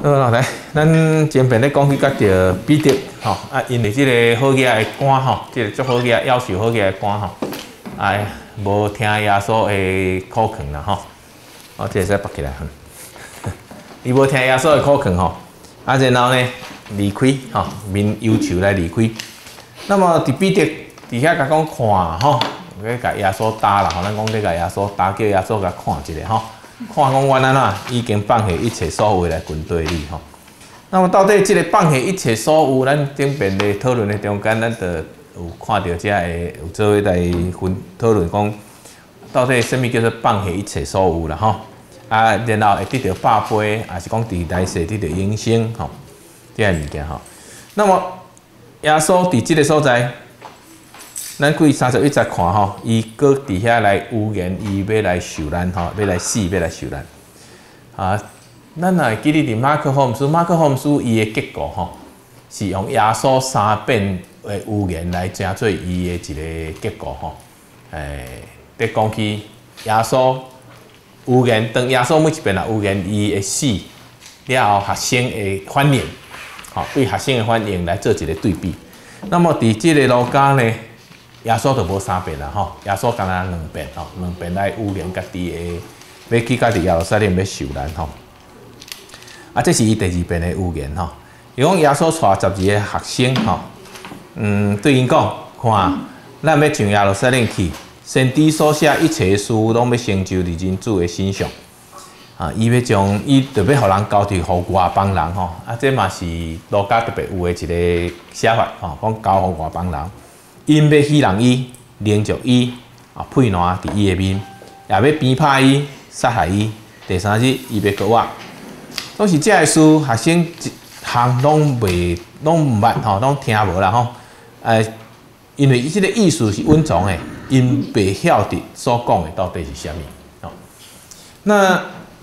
来，咱前边咧讲去甲着彼得吼，因为即个好嘢的官吼，即个足好嘢要求好嘢的官吼，无听耶稣的苦劝啦吼，这个使拔起来，伊无听耶稣的苦劝吼，然后呢离开吼，面忧愁来离开。那么彼得伫遐甲讲看吼，要甲耶稣打啦，吼，咱讲要甲耶稣打，叫耶稣甲看一下吼。看讲我安怎已经放下一切所有来跟对你吼。那么到底这个放下一切所有，咱顶边的讨论的中间，咱就有看到这个有做伙来讨论讲，到底什么叫做放下一切所有啦吼？然后会得到百倍，还是讲伫来世得到永生吼？这个物件吼。那么耶稣伫这个所在。咱开31节看吼，伊搁伫遐来污言，伊要来受难吼，要来死，要来受难。咱若会记得伫马可福音书伊的结果吼，是用耶稣三遍的污言来成做伊的一个结果吼。得讲起耶稣污言，当耶稣每一遍污言，伊会死了后，学生的反应，吼，对学生的反应来做一个对比。那么伫即个路加呢？耶稣就无三遍啦吼，耶稣干那两遍吼，两遍来污言家己的，要去家己耶路撒冷要受难吼。这是伊第二遍的污言吼。伊讲耶稣带12个学生吼，对因讲，看，咱要上耶路撒冷去，先知所写一切事拢要成就伫人主的身上。伊要将伊特别互人交替互外邦人吼。这嘛是路加特别有的一个写法吼，讲交互外邦人。因要戏人伊，凌辱伊，配烂伫伊的面，也要鞭拍伊，杀害伊。第3日，伊要告我。都是这个事，学生一项拢毋捌吼，拢听无啦吼。因为伊即个意思是稳重的，因袂晓得所讲的到底是啥物。那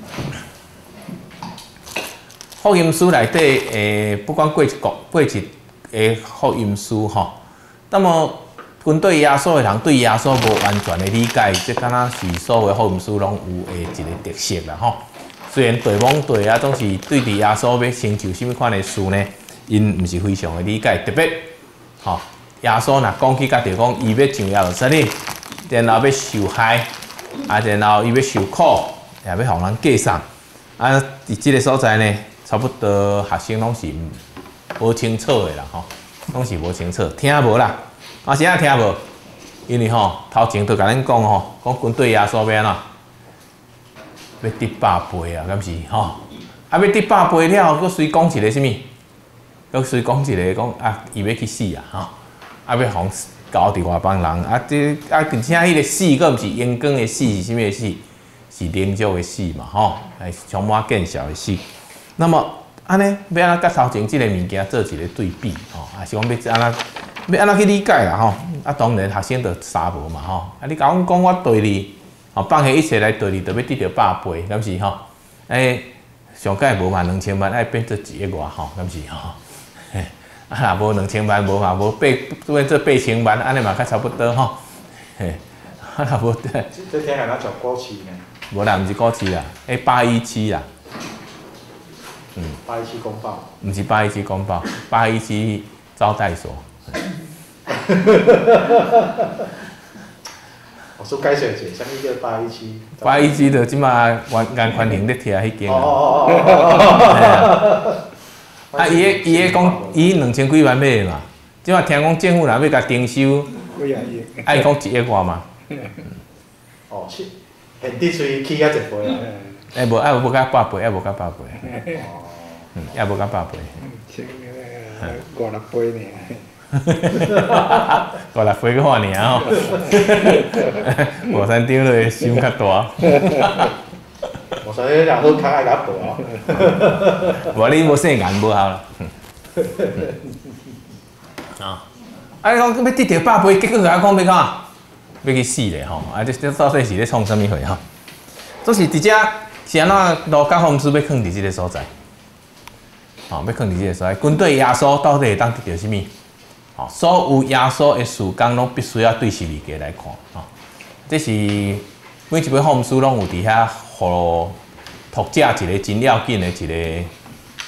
福音书内底，不管过一个福音书吼。那么，针对耶稣的人对耶稣无完全的理解，即敢若是所有福音书拢有的一个特色啦吼。虽然对蒙对啊，总是对伫耶稣要成就什么款的事呢，因毋是非常的理解，特别吼耶稣若讲起甲着讲，伊要上耶路撒冷，然后要受害，然后伊要受苦，也要互人计送。伫即个所在呢，差不多学生拢是无清楚的啦吼。拢是无清楚，听无啦，是安听无？因为吼头前就甲咱讲吼，讲军队耶稣要安怎，要得百倍啊，敢是吼？要得百倍了，佫随讲一个什物？佫随讲一个讲伊要去死啊，吼！要互交伫外邦人而且迄个死，佫毋是阳光的死，是啥物的死？是灵dục的死嘛，吼，是充满见效的死。那么。安尼要安怎甲头前即个物件做一个对比吼，还是讲要安怎去理解啦吼？当然学生就傻无嘛吼。你甲阮讲我对你吼，放下一切来对你，就要得到百倍，敢是吼？上届无嘛2000万，爱变做1个外吼，敢是吼？若无2000万，无嘛无变做8000万，安尼嘛较差不多吼。若无这听下咱叫股市呢？ 无啦，毋是股市啦，817啦。 817公报， 毋是817公报，817招待所。 我说解释者，啥物叫817 ？817就即马眼宽庭咧贴迄间。伊个讲，伊2000几万买嘛，即马听讲政府若要甲征收，爱讲1个外嘛。 现地税起啊1倍啊。 无甲百倍，无甲百倍。也无甲百倍。 5、6倍呢。 5、6倍个话尔吼，无山顶就会心较大。 无山顶两好较爱较大。 无你无姓颜无效啦。你讲要得到百倍，结果甲我讲要干？要去死咧吼！这到底是咧创啥物货吼？就是伫遮是安怎路加福音书要放伫即个所在？要放伫即个所在，军队耶稣到底会当得到啥物？所有耶稣的事工拢必须要对12家来看。这是每一本福音书拢有伫遐，互读者一个真要紧的一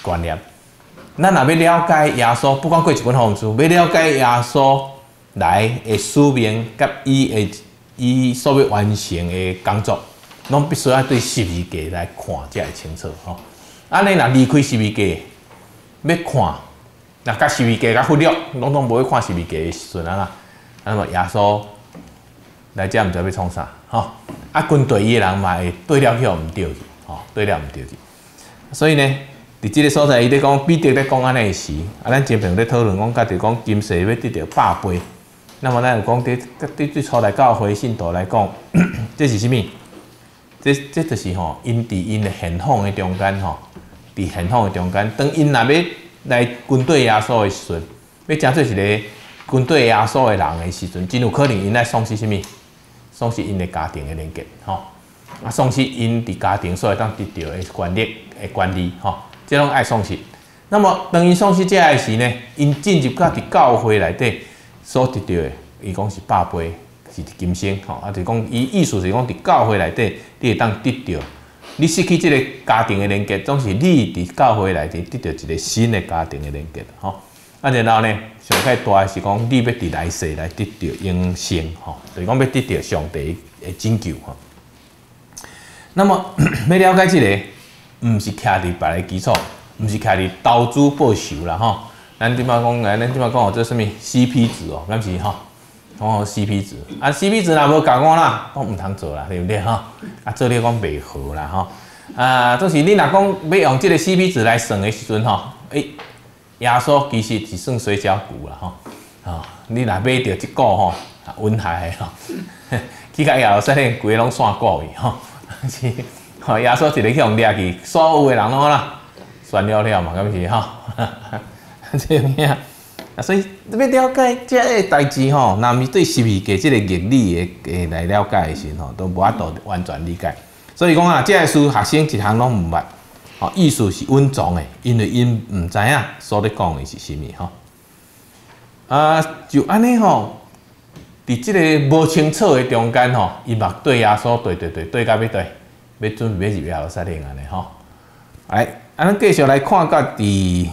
观念。咱若要了解耶稣，不管过一本福音书，要了解耶稣来的使命，甲伊所要完成的工作，拢必须要对十字架来看才会清楚吼。安尼若离开十字架，要看，若甲十字架甲忽略，拢无去看十字架的时阵啊，那么耶稣来遮毋知要创啥吼？啊，军队伊个人嘛会对了去毋对去，吼，对了毋对去。所以呢，伫即个所在，伊咧讲彼得咧讲安尼时，啊，咱前边咧讨论讲，家己讲今世要得到百倍。那么咱有讲对初代教会信徒来讲，这是啥物？这就是吼，因伫因的现况的中间吼，伫现况的中间，当因若要来军队耶稣的时阵，要真做一个军队耶稣的人的时阵，真有可能因来丧失啥物？丧失因的家庭的连结，吼，啊，丧失因伫家庭所会当得到的权力的管理，吼，这拢爱丧失。那么当因丧失这的时呢，因进入到伫教会内底所得到的，伊讲是百倍，是今生，吼，啊，就讲伊意思是讲伫教会内底，你会当得到。你失去这个家庭的连结，总是你伫教会内底得到一个新的家庭的连结，吼。啊，然后呢，上较大的是讲，你要伫来世来得到永生，吼，就是讲要得到上帝的拯救，吼。那么要了解这个，毋是徛伫别个基础，毋是徛伫投资报酬啦，吼。咱即摆讲，咱即摆讲哦，这什物 CP 值哦，敢是吼？讲 CP 值，啊 CP 值若无共我啦，讲毋通做啦，对不对吼？啊，做咧讲袂好啦，吼。啊，就是你若讲要用即个 CP 值来算的时阵吼，耶稣其实是算水饺股啦，吼，哦，你若买着一股吼，稳下的吼，去甲耶路撒冷规拢散股去吼，是，吼耶稣一个去用掠去，所有的人拢啦，算了了嘛，敢是吼，这样啊，所以要了解这个代志吼，若毋是对十字架这个原理的来了解的时吼，都无法度完全理解。所以讲啊，这个书学生一项拢毋捌。哦，意思是稳重的，因为因毋知影所咧讲的是啥物吼。啊，就安尼吼，伫即个无清楚的中间吼，伊嘛对耶稣对到要对，要准备要入耶路撒冷安尼吼。来，咱继续来看到第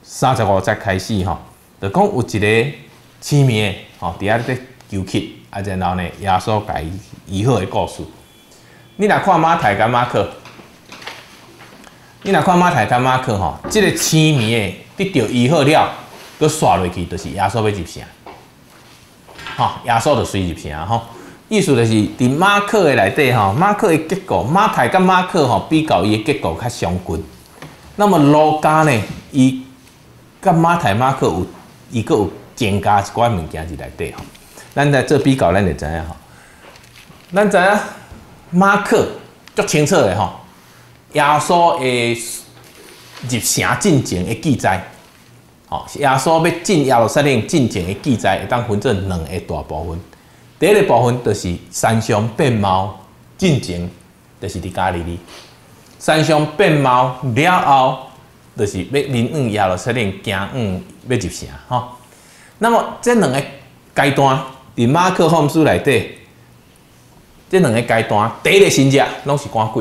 35节开始吼，就讲有一个青面吼，伫遐咧求乞，啊，然后呢，耶稣甲伊医好的故事。你若看马太甲马可。你若看马太甲马可吼，即个青面的得到医好了，佮刷落去，就是耶稣要入城，吼，耶稣就随入城吼。意思就是伫马可的内底吼，马可的结构，马太甲马可吼比较伊的结构较相近。那么路加呢，伊甲马太、马可有伊佮有增加一寡物件伫内底吼。咱在做比较，咱就知影吼。咱知影马可足清楚的吼。耶稣的入城进前的记载，吼，耶稣要进耶路撒冷进前的记载，会当分做两个大部分。第一个部分就是山上变貌进前，就是伫加利利。山上变貌了后，就是要临往耶路撒冷行往要入城，吼。那么这两个阶段伫马可福音书内底，这两个阶段，第一个新约拢是赶鬼。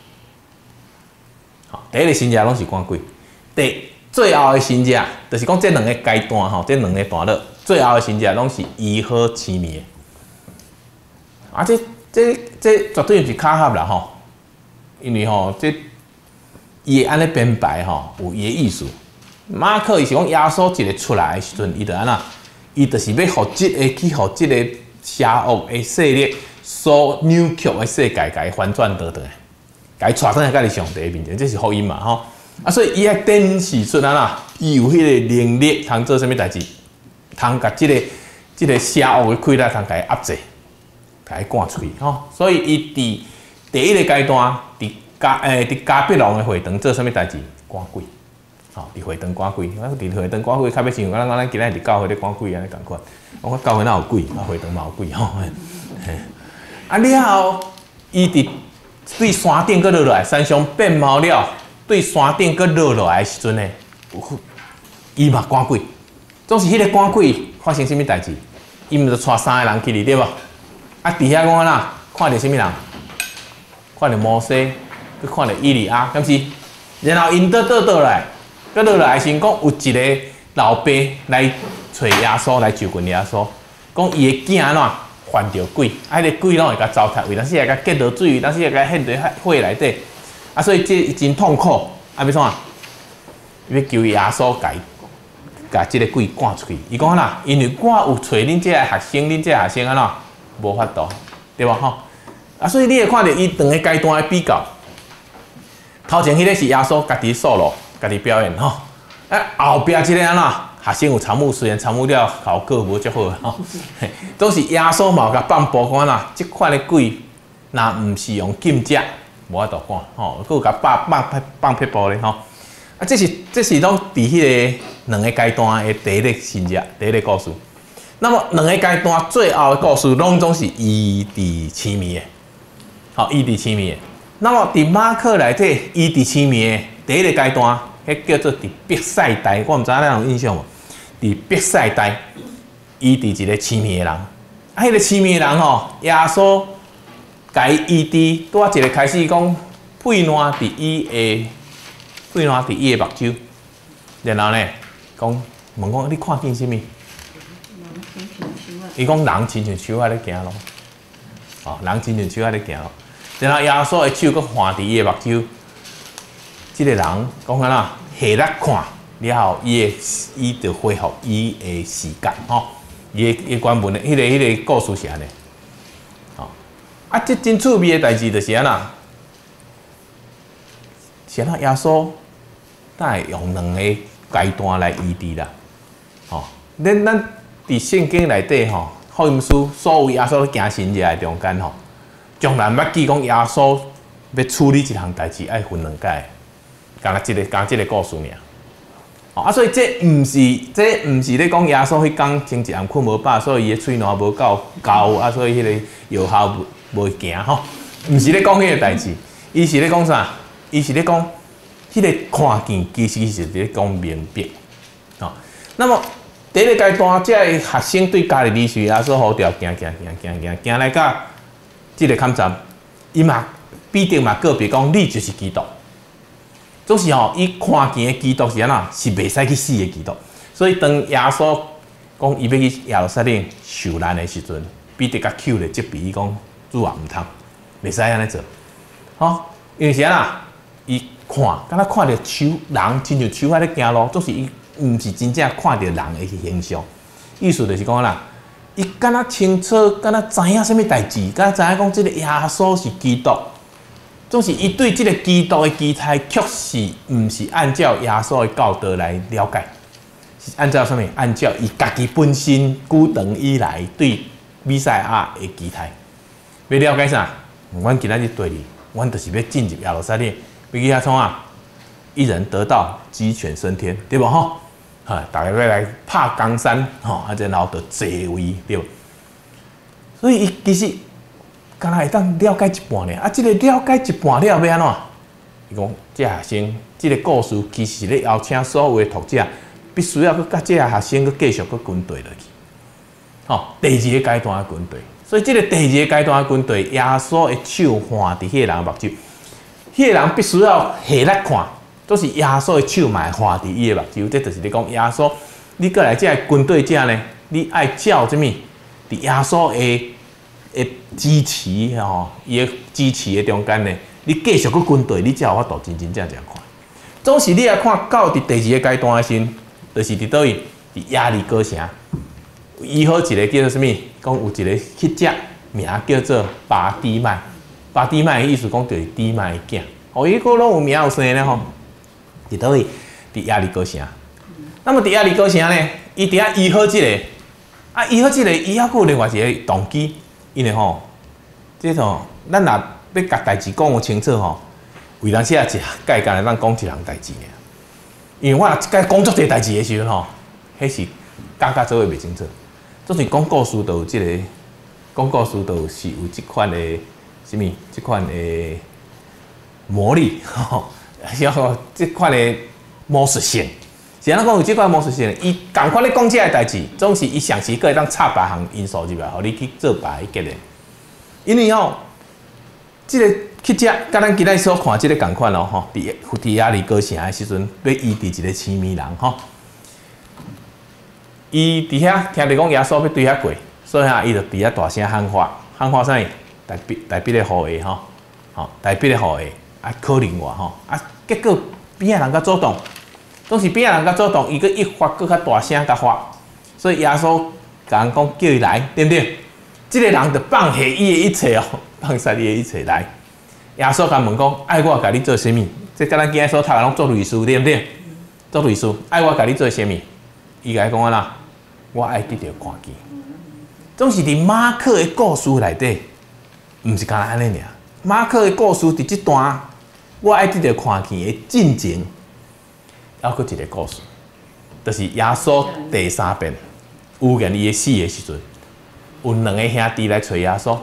第一个新约拢是赶鬼，最后的新约就是讲这两个阶段吼，这两个段落，最后的新约拢是医好青面。啊，这绝对毋是巧合啦吼，因为吼这伊会安尼编排吼，有伊的意思。马可伊是讲耶稣一个出来的时阵，伊就安那，伊就是要互即个去互即个邪恶的势力所扭曲的世界，甲伊反转倒转。甲伊带转来甲你上帝面前，这是福音嘛吼。啊，所以伊爱展示出啦，伊有迄个能力，通做啥物代志，通甲即个邪恶的溃烂，通甲伊压制，甲伊赶出去吼。所以伊伫第一个阶段，伫加必隆的会堂做啥物代志？赶鬼，吼，伫会堂赶鬼。伫会堂赶鬼，较要像咱今仔日教会咧赶鬼安尼共款。我讲教会哪有鬼，啊会堂嘛有鬼吼。啊了后，伊伫对山顶搁落来，山上变貌了，对山顶搁落来的时阵呢，伊嘛赶鬼。总是迄个赶鬼发生啥物代志？伊毋就带3个人去哩对无？啊，伫遐讲安那看到啥物人？看到摩西，去看到伊利亚，敢是？然后因倒来， 搁落来先讲有一个老爸来找耶稣来求问耶稣，讲伊的囝安怎犯着鬼，啊，迄个鬼拢会甲糟蹋，为当时会甲结落水，有当时会甲陷伫火内底，啊，所以这真痛苦，啊，要创啊？要求耶稣甲即个鬼赶出去。伊讲啦，因为我有找恁这学生，恁这学生安怎无法度，对吧？吼，啊，所以你会看到伊两个阶段的比较。头前迄个是耶稣家己solo，家己表演吼，啊，后壁即个安怎？学生有参悟，虽然参悟了效果无遮好吼，都是耶稣嘛甲放布讲啦，即款的鬼，若毋是用禁食，无法度赶吼，佮有甲放撇布咧吼。啊，这是拢伫迄个两个阶段的第一个新约，第一个故事。那么两个阶段最后的故事，拢总是伊伫痴迷的，好，伊伫痴迷的。那么伫马可内底，伊伫痴迷的第一个阶段，迄叫做伫伯赛大，我毋知影咱有印象无？伫伯赛大，伊伫一个痴迷的人，啊，迄个痴迷的人吼，耶稣甲伊医治，拄啊一个开始讲屁烂伫伊的目睭，然後呢講問講你看見啥物？伊講人親像手喺咧行咯，哦，人親像手喺咧行咯。然後耶穌的手佫放伫伊的目睭，即個人講安怎下力看了後，伊就恢復伊的視覺吼，伊的原本的迄個故事是安尼，哦，啊，即真趣味的代志就是安那，是安那耶穌。咱会用两个阶段来医治啦，吼、咱伫圣经内底吼，福音书所有耶稣行神迹的中间吼，从来捌记讲耶稣要处理一项代志爱分两解，讲即个故事尔。哦啊，所以这毋是咧讲耶稣迄天前一暗困无饱，所以伊的喙烂无够高啊，所以迄个药效无行吼，毋是咧讲迄个代志，伊是咧讲啥？伊是咧讲。迄个看见其实是咧讲明白，哦。那么第一个阶段，即个学生对家己理事耶稣好调，行来到即个坎站，伊嘛必定嘛个别讲，你就是基督。总是吼，伊看见的基督是安怎？是袂使去死的基督。所以当耶稣讲伊要去耶路撒冷受难的时阵，彼得甲扣咧责备伊讲，主啊，毋通，袂使安尼做，吼，因为是安怎？伊看，敢若看到手人，亲像手喺咧行路，总是伊毋是真正看到人的形象。意思就是讲啦，伊敢若清楚，敢若知影啥物代志，敢若知影讲即个耶稣是基督，总是伊对即个基督的期待，确实毋是按照耶稣的教导来了解，是按照啥物？按照伊家己本身久长以来对弥赛亚的期待。要了解啥？阮今仔日对哩，阮就是要进入耶路撒冷。要去遐创啊！一人得道，鸡犬升天，对无吼？哈，大家要来拍江山，吼，啊，然后就坐位，对无？所以伊其实敢若会当了解一半呢。啊，即个了解一半了要安怎？伊讲，这学生，即个故事其实是咧邀请所有的读者，必须要佮这学生佮继续佮军队落去。吼，第二个阶段的军队。所以即个第二个阶段的军队，耶稣的手放伫迄个人目睭。迄个人必须要下力看，都是耶稣的手嘛放伫伊的目睭，这就是你讲耶稣，你过来这军队这呢，你爱照什么？伫耶稣的支持吼，伊的支持的中间呢，你继续佮军队，你才有法度真正看。总是你来看到伫第二个阶段的时，就是伫倒位，伫耶利哥城，伊好一个叫做什么？讲有一个乞食，名叫做巴底麦。巴底麦的意思讲就是底麦的囝，哦，伊个拢有名有姓咧吼。伫倒位？伫耶利哥城。那么伫耶利哥城呢，伊伫遐医好即个，啊医好即个，伊还佫有另外一个动机，因为吼，即种咱若要甲代志讲有清楚吼，为咱写一介干来咱讲一项代志尔。因为我若甲讲足侪代志的时阵吼，迄是做伙袂清楚。总是讲故事就有即个，讲故事就是有即款的。什么？即款的魔力，吼，然后即款的魔术性，是安怎讲有即款魔术性？伊共款咧讲即个代志，总是伊上时个会当插别项因素入来，互你去做别个结论。因为吼，即个去遮，甲咱今仔所看即个共款咯吼。伫亚里哥城的时阵，要医治一个青面人吼。伊伫遐听着讲耶稣要对遐过，所以伊就伫遐大声喊话啥物？代笔的护卫吼，代笔的护卫啊，可怜我吼啊！结果边仔人甲主动，总是边仔人甲主动，伊个一发搁较大声甲发，所以耶稣甲人讲叫伊来，对不对？即个人就放下伊的一切哦，放下伊的一切来。耶稣甲问讲：爱我甲你做啥物？即甲咱今仔所读的拢做律师，对不对？做律师，爱我甲你做啥物？伊甲伊讲啊啦，我爱得到看见。总是伫马可的故事内底。毋是干安尼尔，马可的故事伫即段，我爱得到看见的进前，还佫一个故事，就是耶稣第三遍有言伊死的时阵，有两个兄弟来找耶稣，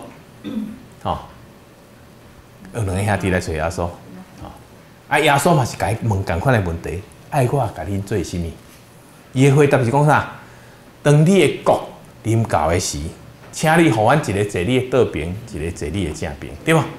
有两个兄弟来找耶稣，啊，耶稣嘛是甲伊问共款的问题，爱我甲恁做啥物？伊的回答是讲啥？当你的国临到的时。请你互阮一个坐你的倒边，一个坐你的正边，对无？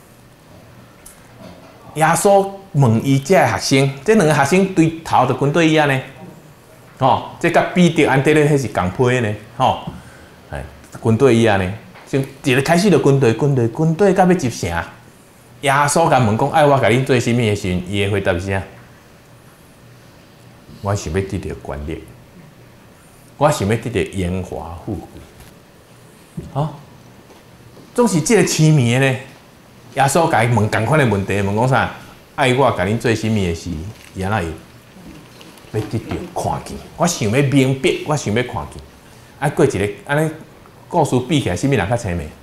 耶稣问伊遮个学生，这两个学生对头就军队伊安尼，这甲彼得安德烈迄是共批的呢，军队伊安尼，就一个开始就军队，到要入城，耶稣甲问讲，爱我甲恁做啥物的时阵，伊的回答是啥？我想要得到权力，我想要得到荣华富贵。总是即个痴迷的呢。耶稣甲伊问共款的问题，问讲啥？爱我甲恁做啥物的事？伊安那伊要得到看见。我想要明白，我想要看见。啊，过一个安尼故事比起来，啥物人较青美？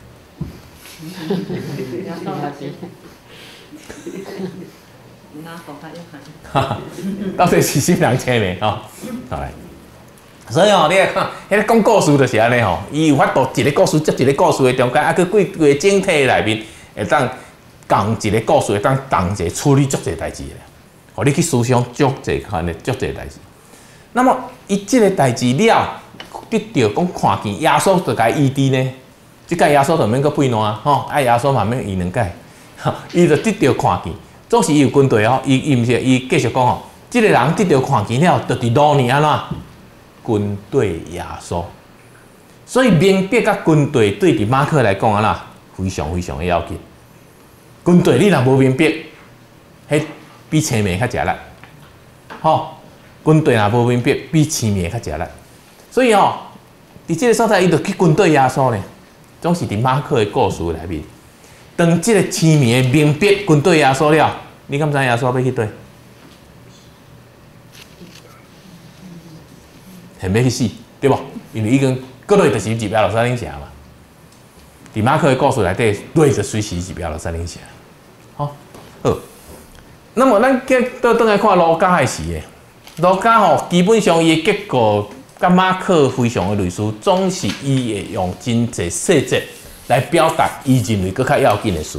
到底是啥人青美？好来。所以你来看，迄个讲故事就是安尼吼，伊有法度一个故事接一个故事的中间，去几个整体内面，会当共一个故事会当同齐处理足侪代志的，互你去思想足侪款的足侪代志。那么伊即个代志了，得到讲看见耶稣就甲伊医治呢，即个耶稣就免搁背烂吼，耶稣嘛免医两解，伊就得到看见。总是伊有军队吼，伊毋是伊继续讲吼，即个人得到看见了，就伫路年安怎？军队耶稣，所以明白甲军队对伫马可来讲啊啦，非常非常的要紧。军队你若无明白，迄比青面较食力。军队若无明白，比青面较食力。所以伫即个所在，伊就去军队耶稣呢，总是伫马可的故事内面。当即个青面的明白军队耶稣了，你敢知耶稣要去对？很要去死，对无？因为已经过落就是入亚罗撒冷城嘛。伫马可的故事内底，对着随时入亚罗撒冷城。好，那么咱倒转来看路加的事诶，路加基本上伊的结果甲马可非常的类似，总是伊会用真侪细节来表达伊认为佫较要紧的事。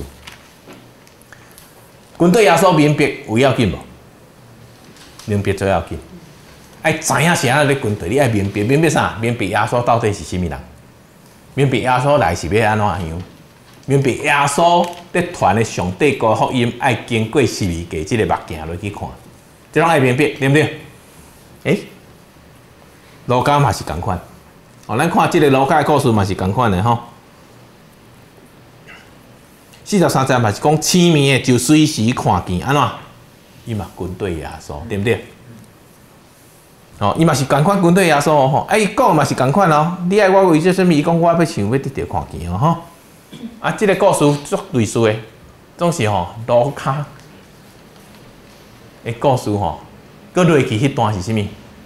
军队耶稣明白有要紧无？明白最要紧。爱知影是安怎咧军队，你爱明白，明白啥？明白耶稣到底是啥物人？明白耶稣来是要安怎样？明白耶稣咧传的上帝国福音，爱经过十字架即个目镜落去看，即拢爱明白，对不对？路加嘛是共款，咱看即个路加的故事嘛是共款的吼。43节嘛是讲青面的就随时看见安怎？伊嘛军队耶稣，对不对？伊嘛是共款军队耶稣吼，伊讲嘛是共款哦。你爱我为做啥物？伊讲我要想要得到看见哦吼。即个故事足类似的，总是路加的故事搁落去迄段是啥物？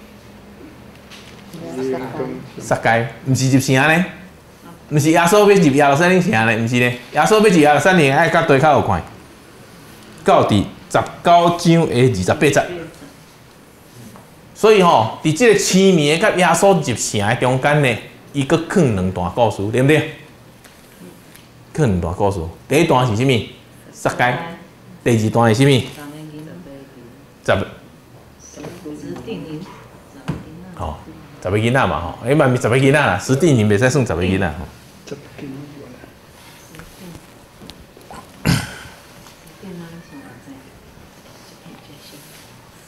撒该，毋是入城呢？毋是耶稣要入亚罗撒冷城呢？毋是呢？耶稣要入亚罗撒冷爱甲地较有关，到伫19章的28节。所以伫即个青面甲耶稣入城的中间呢，伊搁放两段故事，对不对？放两段故事，第一段是啥物？撒该。第二段是啥物？10个囡仔嘛吼，嘛10个囡仔啦，实定人袂使算10个囡仔吼。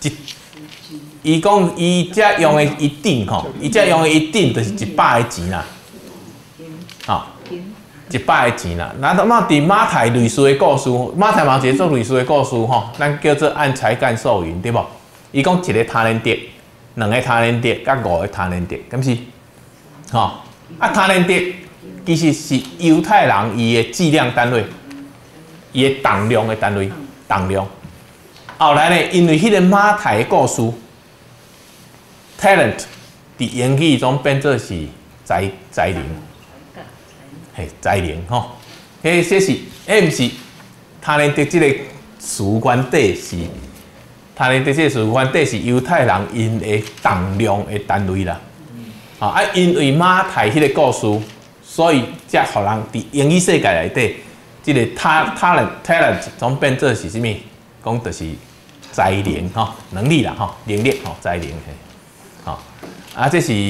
伊讲伊遮用的一锭吼，伊遮用的一锭就是100个钱啦，吼，100个钱啦。那伫马太类似的故事，马太嘛有一个做类似的故事吼，咱叫做按才干受孕，对无？伊讲一个他连德，2个他连德，甲5个他连德，敢是？吼，啊他连德其实是犹太人伊的计量单位，伊的重量的单位，重量。后来呢，因为迄个马太的故事 ，talent 伫英语中变做是才能，嘿，才能吼，迄是，毋是他连德即个词源底是。他连这些词源底是犹太人因的重量的单位啦，啊，因为马太迄个故事，所以才互人伫英语世界内底，即个 talent 总变做是啥物？讲就是才能吼，能力啦吼，能力吼，才能嘿，吼，啊，这是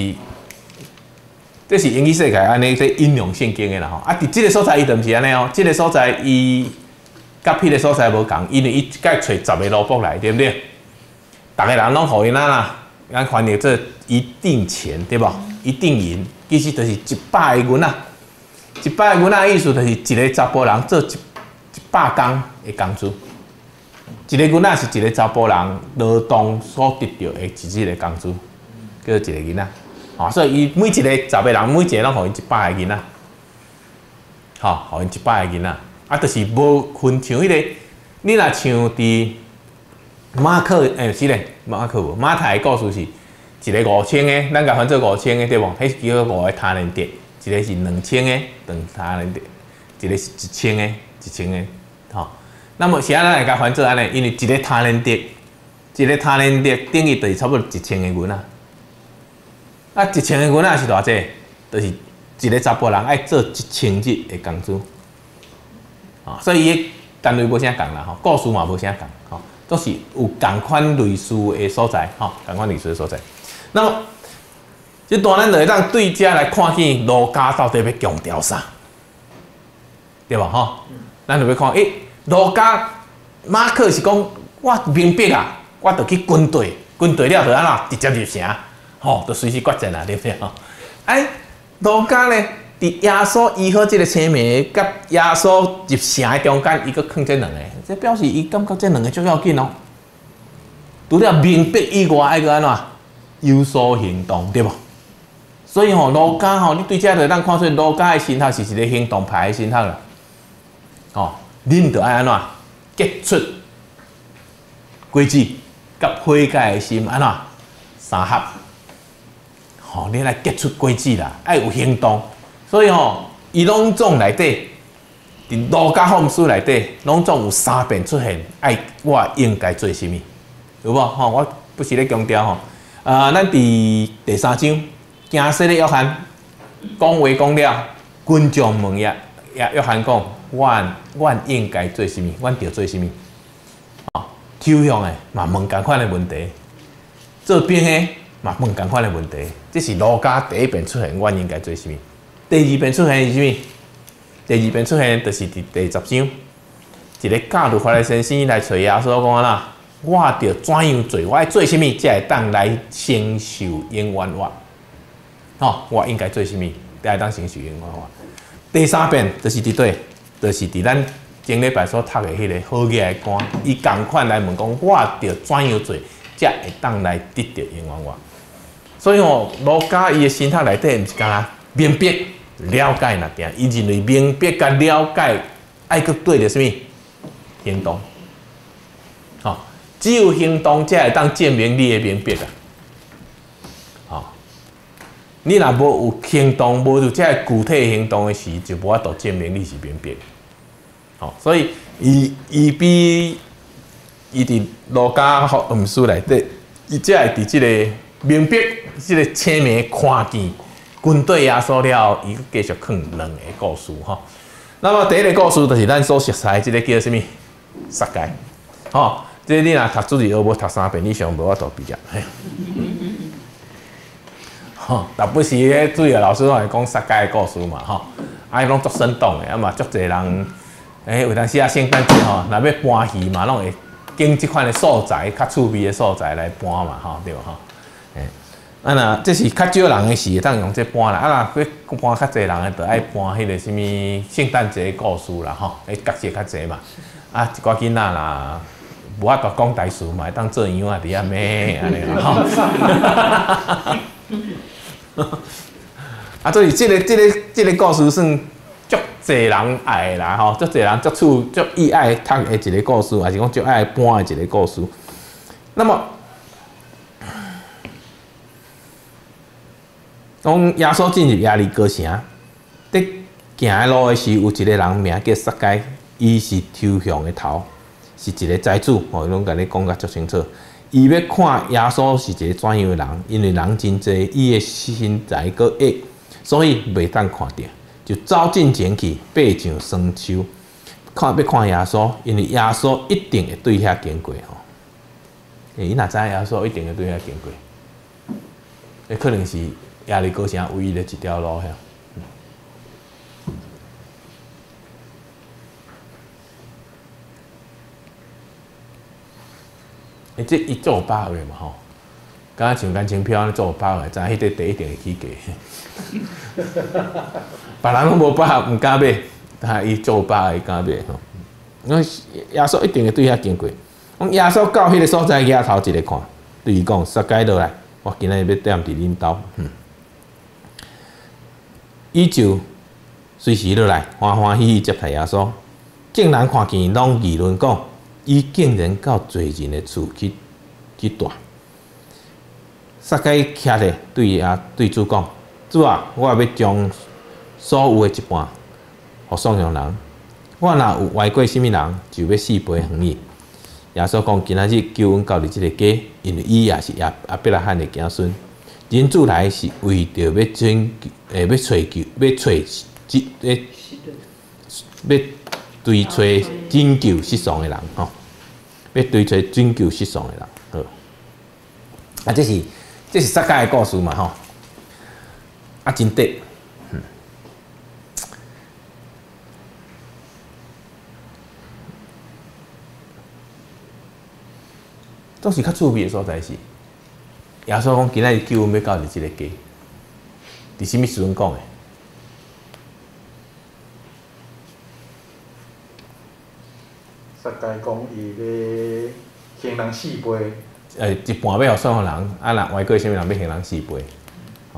英语世界安尼这应用圣经的啦吼，啊，伫即个所在伊就毋是安尼哦，即个所在伊。甲迄个所在无共，因为伊该找10个萝卜来，对不对？逐个人拢互因啦，咱翻译做一定钱，对无？一定银，其实就是100个银仔。100个银仔意思就是一个查甫人做100工的工资。一个银仔是一个查甫人劳动所得到的一日的工资，叫做一个银仔。啊，所以伊每一个查甫人每一个拢互因100个银仔，吼，互因100个银仔。啊，就是无分像迄个，你若像伫马太的故事是一个5000个，咱甲翻做5000个对无？迄是叫5个他连德，一个是2000个等他连德，一个是1000个，1000个，吼。那么现在咱来甲翻做安尼，因为一个他连德，等于就是差不多1000个银仔。啊，1000个银仔是偌济？就是一个查甫人爱做1000日的工资。啊，所以伊单位无啥共啦吼，故事嘛无啥共吼，都是有共款类似的所在吼，共款类似的所在。那么，即当咱就会当对遮来看见儒家到底要强调啥，对吧吼？咱就要看，儒家马克是讲，我明白啊，我着去军队了就安怎直接入城，吼，就随时决战啊，对不对吼？儒家呢？伫耶稣医好即个青梅，甲耶稣入城的中间，伊阁放这2个，这表示伊感觉这2个足要紧哦。除了明白以外，还阁安怎有所行动，对无？所以吼，儒家吼，你对遮就当看出儒家的心态是一个行动派的心态啦。吼，恁着爱安怎结出规矩，甲悔改的心安怎三合？吼，你来结出规矩啦，爱有行动。所以吼，伊拢总内底，伫儒家风书内底，拢总有3遍出现。我应该做啥物？有无？吼，我不是咧强调吼。咱伫第3章，惊死的约翰讲话讲了，群众问约翰讲：阮应该做啥物？阮着做啥物？吼，抽象的嘛问共款的问题，做兵的嘛问共款的问题。这是儒家第1遍出现，阮应该做啥物？第2遍出现是啥物？第2遍出现就是伫第10章，一个教律法的先生来找耶稣讲啦，我着怎样做？我爱做啥物才会当来承受冤冤话？吼，我应该做啥物才会当承受冤冤话？第3遍就是伫对，就是伫咱前礼拜所读的迄个好嘢的歌，伊共款来问讲，我着怎样做才会当来得到冤冤话？所以吼，儒家伊的心态内底毋是干明白。了解那点，伊认为明白甲了解，爱搁对着啥物行动？吼，只有行动才会当证明你的明白啊！吼，你若无有行动，无有这具体行动的时，就无法度证明你是明白。吼，所以伊比伊伫儒家学书内底，伊才会伫即个明白，即个青梅看见。军队耶稣了，伊继续讲2个故事吼。那么第1个故事就是咱所熟悉即个叫啥物？撒该。吼，即你若读主日学无读3遍以上，无法度毕业。吼，但不是咧，主日老师拢会讲撒该的故事嘛吼，伊拢足生动的，嘛足侪人，有当时啊圣诞节吼，若要搬戏嘛，拢会经即款的素材、较趣味的素材来搬嘛，吼，对吼。啊那这是较少人的事，会当用这搬啦。啊那要搬较侪人的，就爱搬迄个什物圣诞节故事啦，吼，角色较侪嘛。啊，一寡囡仔啦，无法度讲台词嘛，会当做样啊，伫遐咩安尼啦，吼。啊，所以这个故事算足侪人爱的啦，吼，足侪人足意爱读的一个故事，还是讲足爱搬的一个故事。那么，讲耶稣进入耶利哥城，伫行的路的时，有一个人名叫撒该，伊是抽象的头，是一个财主，吼，拢甲你讲甲足清楚。伊要看耶稣是一个怎样的人，因为人真济，伊的身材阁矮，所以袂当看到，就走进前去，爬上双手，要看耶稣，因为耶稣一定会对遐经过吼。伊若知耶稣一定会对遐经过，可能是耶利哥城唯一的一条路遐。这伊做有把握嘛吼，敢若像感情票安尼做有把握，知影迄块地一定会起价。别人拢无把握，毋敢买，但伊做有把握，伊敢买吼。因为耶稣一定会对遐经过。讲耶稣到迄个所在，举头一个看，对伊讲：“撒该落来，我今仔日要踮伫恁兜。”伊就随时落来，欢欢喜喜接待耶稣。众人看见，拢议论讲。伊竟然到罪人的厝去住。撒该徛咧，对主讲：“主啊，我要将所有的一半，互送向人。我若有歪过什物人，就要4倍还伊。”耶稣讲：“今仔日救阮到伫即个家，因为伊也是亚伯拉罕的子孙。人主来是为着要追找拯救失丧的人吼，要追找拯救失丧的人。好，啊，这是撒该的故事嘛吼，啊，真对，总是较趣味的所在是，耶稣讲今仔日救阮要到伫即个家，伫什物时阵讲的？ 撒该讲伊要行人4倍， 一半要互送互人，啊，若外国啥物人要行人4倍，吼。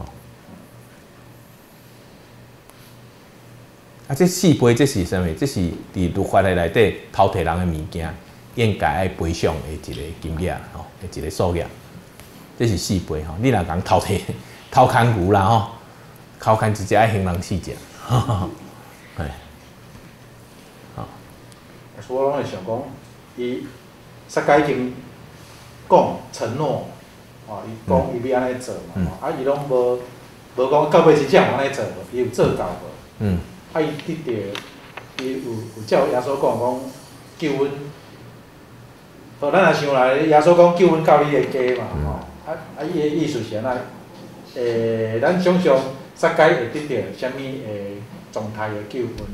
啊，这4倍这是啥物？这是伫律法的内底偷摕人的物件，应该爱赔偿的一个金额，吼，一个数额。这是4倍吼。你若讲偷摕、偷牵牛啦吼，偷牵一只爱行人4只，哎。 所以我拢会想讲，伊撒该已经讲承诺，哦，伊讲伊要安尼做嘛，啊，伊拢无讲到尾真正有安尼做无，伊有做到无？啊，伊得着，伊有照耶稣讲救阮，好，咱若想来，耶稣讲救阮到你的家嘛，吼，伊的意思是安怎？咱想象撒该会得着啥物状态的救恩？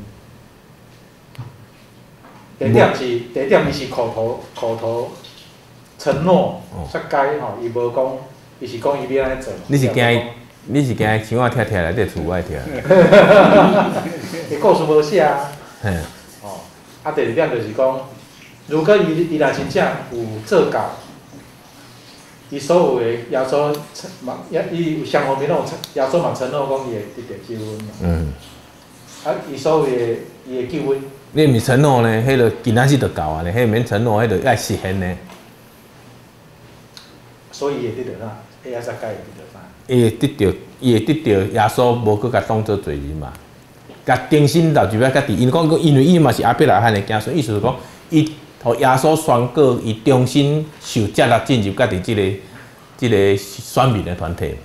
第一点，伊是口头承诺，撒该吼，伊无讲，伊是讲伊要安尼做。你是惊枪仔拆内底厝外拆？ 伊故事无写啊。哦，啊，第二点就是讲，如果伊若真正有做到，伊所有的耶稣伊有双方面拢耶稣嘛承诺讲伊会得到救恩嘛。啊，伊所有的伊的救恩。 你毋是承诺呢？迄个今仔日就够啊！呢，迄毋免承诺，迄个爱实现呢。 所以伊会得到啥？伊撒该会得到啥？ 伊会得到耶稣无搁甲当做罪人嘛，甲定心到就要家己。因为伊嘛是亚伯拉罕的子孙，意思是讲，伊互耶稣宣告，伊重新受接纳进入家己即个选民的团体。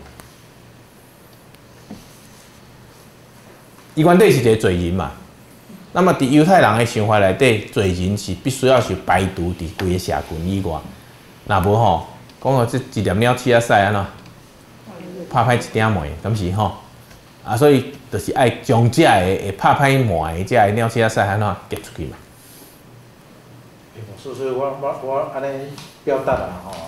伊原底是一个罪人嘛。那么，伫犹太人的想法内底，罪人是必须要是排除伫规个社群以外。若无吼，讲到这一粒鸟鼠仔屎安怎，拍歹一顶糜，敢是吼？啊，所以就是爱将遮个会拍歹糜的遮个鸟鼠仔屎安怎夹出去嘛。 所以我安尼表达啦吼。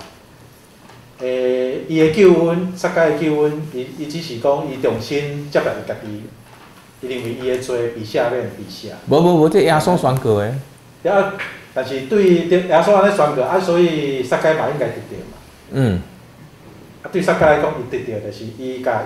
伊的救恩，撒该的救恩，伊只是讲伊重新接纳伊家己，伊认为伊的罪比下面比下。 无，这耶稣宣告的。 但是对耶稣安尼宣告，啊，所以撒该嘛应该得到嘛。 嗯。 啊，对撒该来讲，伊得到就是伊甲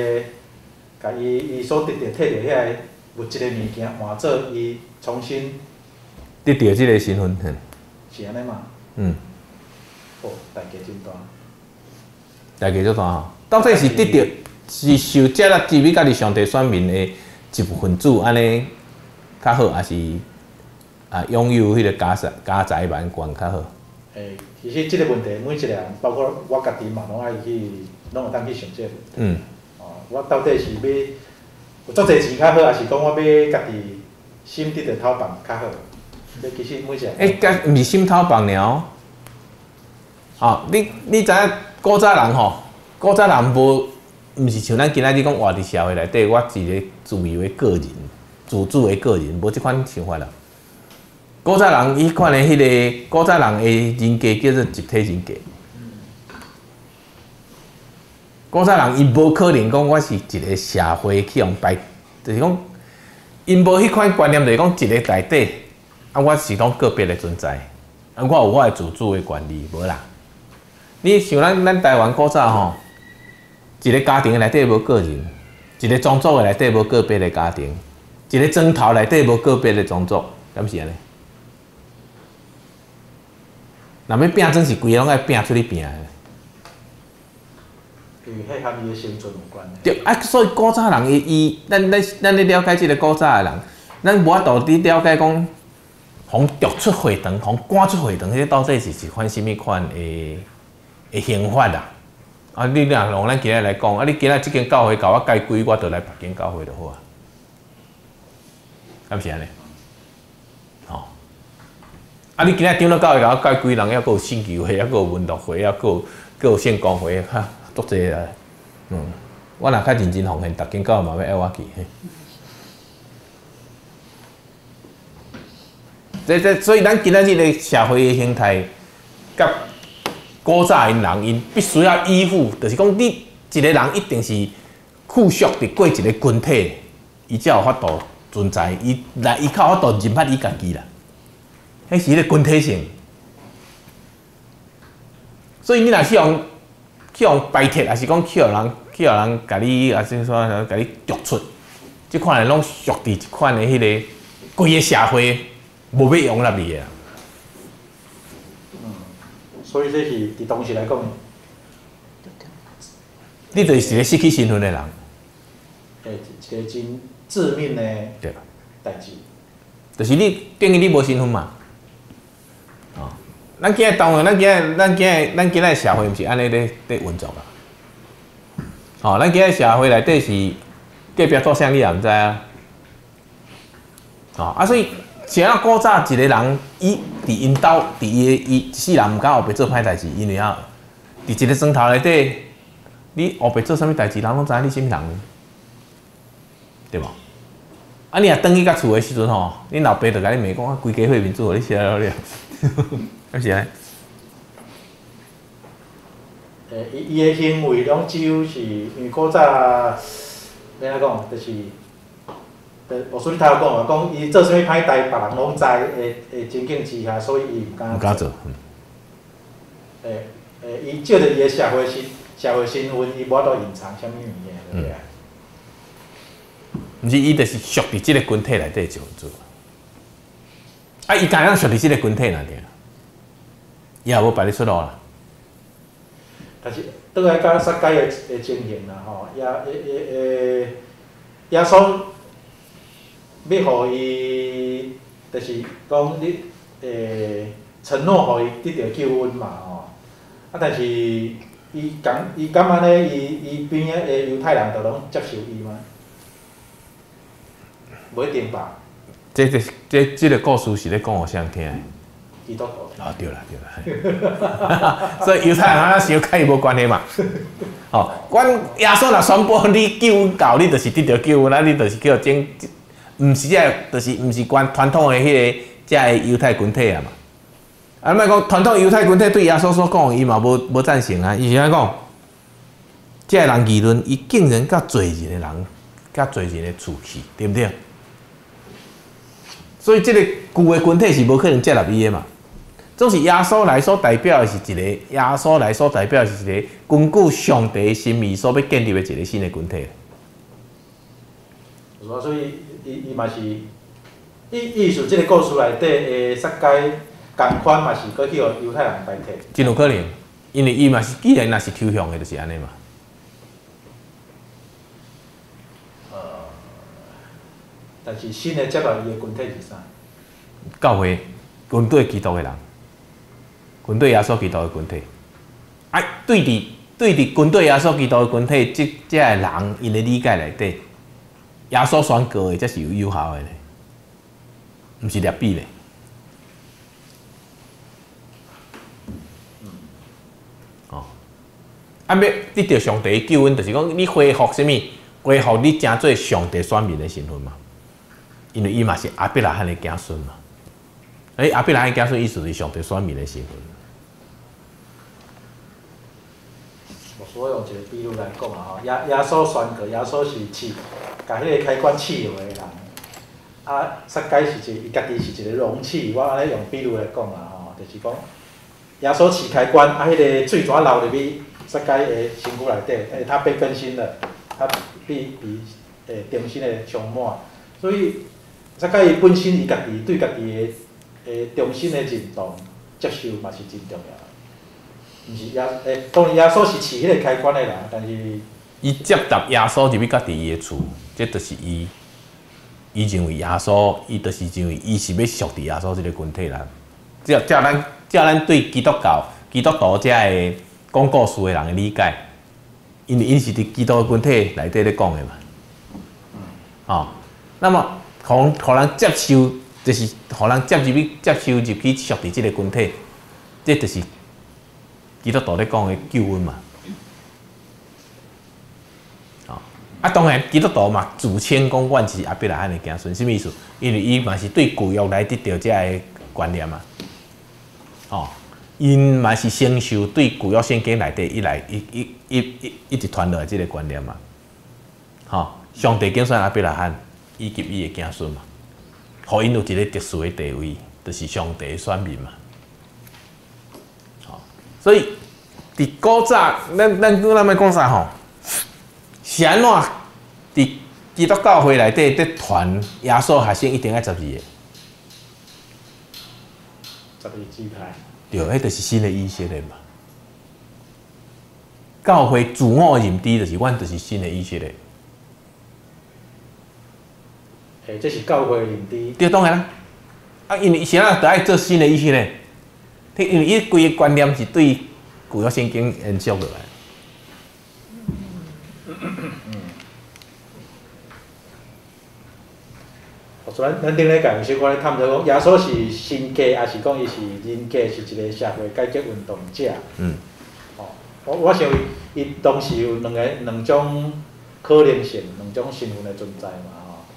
伊所得到摕到遐个物质的物件换做伊重新得到这个身份， 是安尼嘛？ 嗯。 哦，代价真大。 代价足大吼，到底是得到是受接纳入去家己上帝选民的一部分子安尼较好，还是拥有迄个家财万贯较好？ 其实即个问题，每一个人，包括我家己嘛，拢爱去，拢有当去想即个问题。 嗯。 我到底是要有足侪钱较好，还是讲我要家己心得着头房较好？其实每一个。 甲毋是心头房了。你知影古早人吼，古早人毋是像咱今仔日讲活伫社会内底，我是一个自由的个人、自主的个人，无即款想法啦。古早人伊款的迄个古早人的人格叫做集体人格。古早人伊无可能讲我是一个社会去用排，就是讲因无迄款观念，就是讲一个内底我是讲个别的存在，我有我的自主的权利，无啦。你像咱台湾古早吼，一个家庭的内底无个人，一个宗族的内底无个别的家庭，一个庄头内底无个别的宗族，敢是安尼？若要拼，真是规个拢爱拼出去拼的。 迄和伊的生存有关。 对所以古早人咱咧了解即个古早的人，咱无法度去了解讲，互逐出会堂，互赶出会堂，迄到底是一款什物款的刑法啦？你若用咱今日来讲，你今仔即间教会甲我改规，我就来别间教会就好啊，敢是安尼？你今仔张到教会甲我改规，人还佫有信球会，还佫有文乐会，还佫有圣公会，足济啊！我若较认真奉献，逐间教会嘛要爱我去。所以咱今仔日的社会的形态，甲古早的人因必须要依附，就是讲你一个人一定是附属伫过一个群体，伊才有法度存在，伊较有法度认捌伊家己啦。迄是迄个群体性。所以你若去用排斥，还是讲去互人甲你，还是说甲你逐出，即款人拢属伫一款的迄个规个社会无要容纳你的。 所以这是伫当时来讲， 你就是一个失去身份的人。 一个真致命的代志。 就是你等于你无身份嘛。咱今日当然，咱今日社会毋是安尼咧运作啊。咱今日社会内底是隔壁做啥你也毋知啊。所以像古早一个人，伊伫因兜，伫伊一世人毋敢后壁做歹代志，因为伫一个庄头内底，你后壁做啥物代志，人拢知影你什么人，对无？你若转去甲厝的时阵吼，恁老爸就甲你骂讲，规家伙面子互你吃了了。敢是安尼？ 伊的行为拢只有是因为古早，要安讲，就是，我说你头讲啊，讲伊做啥物歹代，别人拢知的情景之下，所以伊毋敢做。伊照着伊的社会身份，伊无法度隐藏啥物物件，对不对？ 毋是，伊就是属伫即个群体内底就做。伊家己属伫即个群体内底。伊也无别哩出路啦。 但是倒来讲撒该的情形啦，吼，耶稣要互伊，就是讲你承诺互伊得到救恩嘛，吼。但是伊敢安尼，伊边仔的犹太人就拢接受伊吗？无一定吧。这个故事是咧讲互啥人听的？基督徒。对啦。 所以犹太人啊，小甲伊无关系嘛。阮耶稣若宣布你救恩到，你就是得到救恩，你就是叫毋是就是毋是传统的迄个遮的犹太群体啊嘛。 啊，莫讲传统犹太群体对耶稣所讲，伊嘛无赞成啊。伊是安讲，这人议论，伊竟然甲罪人的人，甲罪人的厝去，对不对？所以这个旧的群体是无可能接纳伊的嘛。总是耶稣来所代表的是一个，耶稣来所代表的是一个根据上帝心意所要建立的一个新的群体。 所以伊嘛是，意思即个故事内底的撒该共款嘛是过去互犹太人代替。 真有可能，因为伊嘛是，既然若是抽象的，就是安尼嘛。 但是新的接纳伊的群体是啥？ 教会军队基督的人，军队耶稣基督的群体。啊，对伫军队耶稣基督的群体，这个人因的理解内底，耶稣选过的才是有效的呢，毋是劣币咧。哦，啊，要得到上帝的救恩，就是讲你恢复什么？恢复你成做上帝选民的身份嘛。因为伊嘛是亚伯拉罕的子孙嘛，亚伯拉罕的子孙意思是上帝选民的身份。 我用一个比喻来讲啊，耶稣宣告，耶稣是饲，甲迄个开关饲落的人。啊，撒该是伊家己是一个容器，我安尼用比喻来讲啦吼，就是讲耶稣饲开关，啊，迄个水泉流入去撒该的身躯内底，他被更新了，他被重新的充满，所以。撒该伊本身伊家己对家己的重新的认同接受嘛是真重要。毋是当然耶稣是饲迄个开关的人，但是伊接纳耶稣入去家己伊的厝，这就是伊认为耶稣，伊就是认为伊是要属伫耶稣这个群体人。照咱对基督徒这个讲故事的人的理解，因为因是伫基督的群体内底咧讲的嘛。哦，那么。互人接受，就是互人接受入去属伫即个群体，这就是基督徒咧讲的救恩嘛。啊，当然基督徒嘛自称讲阮是亚伯拉罕的子孙，什么意思？因为伊嘛是对旧约来得到这个观念嘛。哦，因嘛是承受对旧约圣经内底一直传落来即个观念嘛。上帝拣选亚伯拉罕。以及伊的子孙嘛，互因有一个特殊的地位，就是上帝的选民嘛。所以伫古早，咱要讲啥吼？是安怎伫基督教会内底伫传耶稣学生一定要12个 ？12支派。 对，迄就是新的以色列嘛。教会自我认知就是，阮就是新的以色列。 这是教会认知。 对，当然啦。啊，因为现在就爱做新的以色列，因为伊规个观念是对旧约圣经延续落来。 所以咱顶咧讲，小可咧探讨讲，耶稣是神格，还是讲伊是人格，是一个社会改革运动者。我想伊当时有两种可能性，两种身份的存在嘛。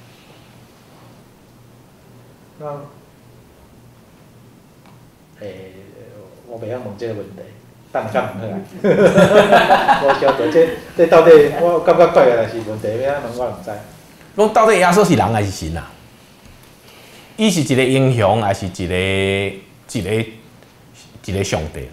那，我袂晓问这个问题，等下问好啊。我晓得这到底我感觉怪个，但是问题要问我毋知。 讲到底耶稣是人还是神啊？伊是一个英雄，还是一个上帝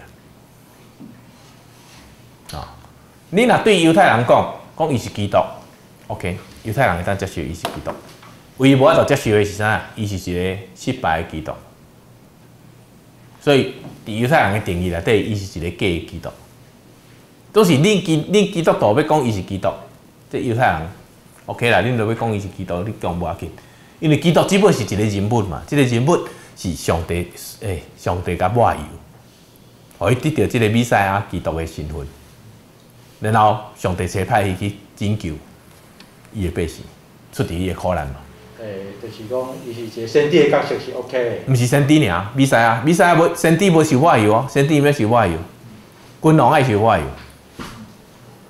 啊？你若对犹太人讲伊是基督 ，OK， 犹太人会当接受伊是基督。唯一无法度接受的是啥？伊是一个失败的基督，所以伫犹太人的定义内底，伊是一个假的基督。都是恁基督徒要讲伊是基督，这犹太人 OK 啦，恁就要讲伊是基督，你讲无要紧，因为基督基本是一个人物嘛，这个人物是上帝甲抹油，互伊得到这个弥赛亚基督的身份，然后上帝差派伊去拯救伊的百姓，出伫伊的苦难嘛。 就是讲，伊是一个先知的角色是 OK 的。 毋是先知尔，弥赛亚无先知无受抹油哦，先知毋免受抹油，君王爱受抹油，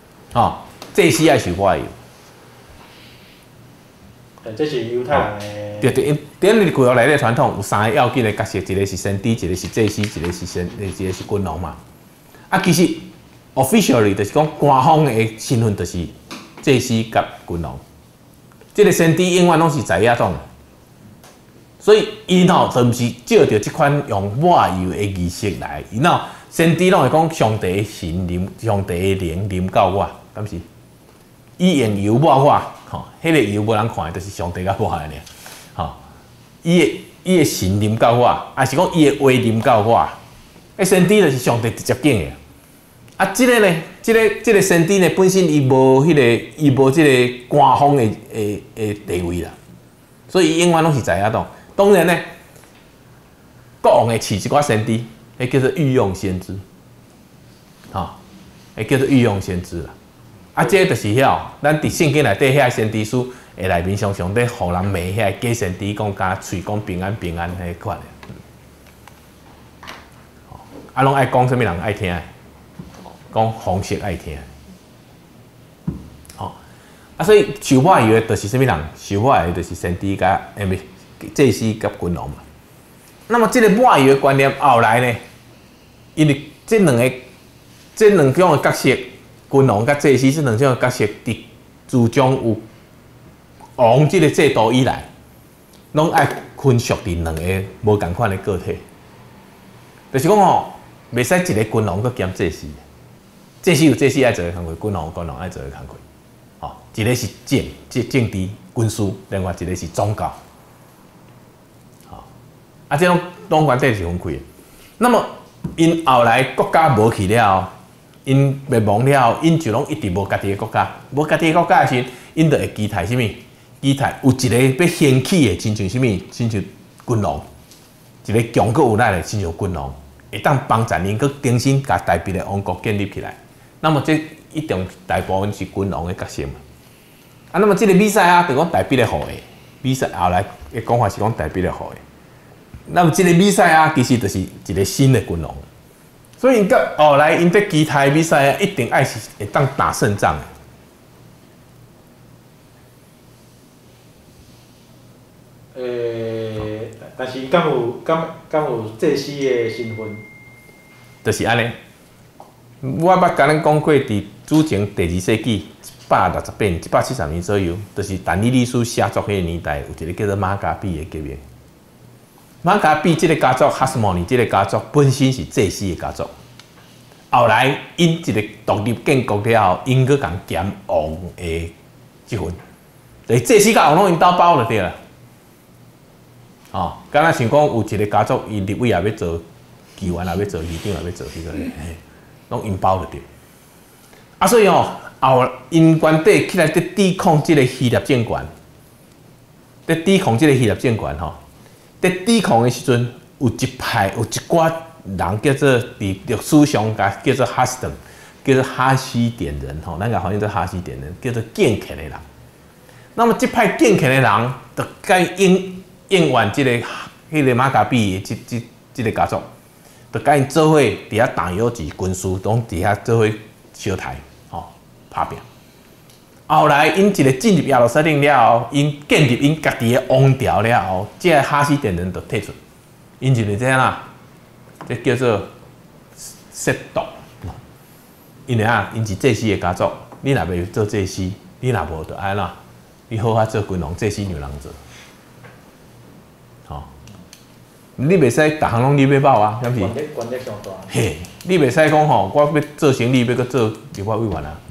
祭司爱受抹油。 这是犹太人的对对，典礼规划内底传统有3个要紧的角色，一个是先知，一个是祭司，一个是君王嘛。啊，其实 officially 就是讲官方的身份就是祭司甲君王。这个先知永远拢是在野党，所以伊就毋是照着即款用抹油的仪式来，伊先知拢会讲上帝的神临，上帝的灵临到我，敢是？伊用油抹我，吼，迄个油无人看的，就是上帝甲抹的尔，吼。伊的神临到我，还是讲伊的话临到我？先知就是上帝直接拣的。啊，即个呢，即个先知呢，本身伊无即个官方的地位啦，所以伊永远拢是在野党。当然呢，国王会饲一寡先知，迄叫做御用先知，吼，迄叫做御用先知啦。啊，这就是遐，咱伫圣经内底遐先知书的内面常常咧，互人骂遐假先知讲甲喙讲平安平安迄款的。啊，拢爱讲啥物人爱听？讲方式爱听，吼啊，所以受抹油的就是啥物人？受抹油就是先知甲祭司甲君王嘛。那么这个抹油的观念后来呢，因为这两种的角色，君王甲祭司这两种的角色，伫自从有王这个制度以来，拢爱分属伫两个无共款的个体，就是讲吼，袂使一个君王佮兼祭司。祭司有祭司爱做的工作，君王有君王爱做的工作。吼，一个是政治、军事，另外一个是宗教。吼，啊，这种党权体是分开的。那么，因后来国家无去了后，因灭亡了后，因就拢一直无家己的国家。无家己的国家时，因就会期待啥物？期待有一个要兴起的，亲像啥物？亲像君王，一个强国有力的，亲像君王，会当帮助因佮重新甲台北的王国建立起来。那么这一定大部分是君王的角色嘛。啊，那么这个米赛亚就讲台北的后裔，米赛后来的讲法是讲台北的后裔。那么这个米赛亚其实就是一个新的君王，所以因到后来因在期待米赛亚一定爱是会当打胜仗的。但是敢有祭司的身份？ 就是安尼。我捌甲咱讲过，伫主前第2世纪168年、170年左右，就是但以理书写作迄个年代，有一个叫做马加比的革命。马加比这个家族，哈斯莫尼这个家族本身是祭司的家族，后来因一个独立建国了后，因佫共兼王的职分，就是祭司甲王拢因斗包就对啦。哦，敢若想讲有一个家族，伊立委也要做议员，也要做议长，也要做迄个。拢因包就对，啊，所以后因原底起来伫抵抗即个希腊政权，伫抵抗即个希腊政权吼，伫抵抗的时阵，有一寡人叫做伫历史上叫做哈斯顿，叫做哈西点人吼，咱个好像做哈西点人，叫做剑客的人。那么即派剑客的人，就该应援迄个马加比的即个家族。就甲因做伙伫遐打游击军事，拢伫遐做伙小台，拍拼。后来因一个进入耶路撒冷了后，因建立因家己的王朝了后，这个哈西点人就退出，因就是这样啦，这叫做亵渎。因为因是祭司的家族，你若袂做祭司，你若无就安怎？你好好做君王，祭司让人做。你袂使逐项拢你要报啊，敢是？ 权力上大。 嘿，你袂使讲吼，我要做生理，要搁做立法委员啊，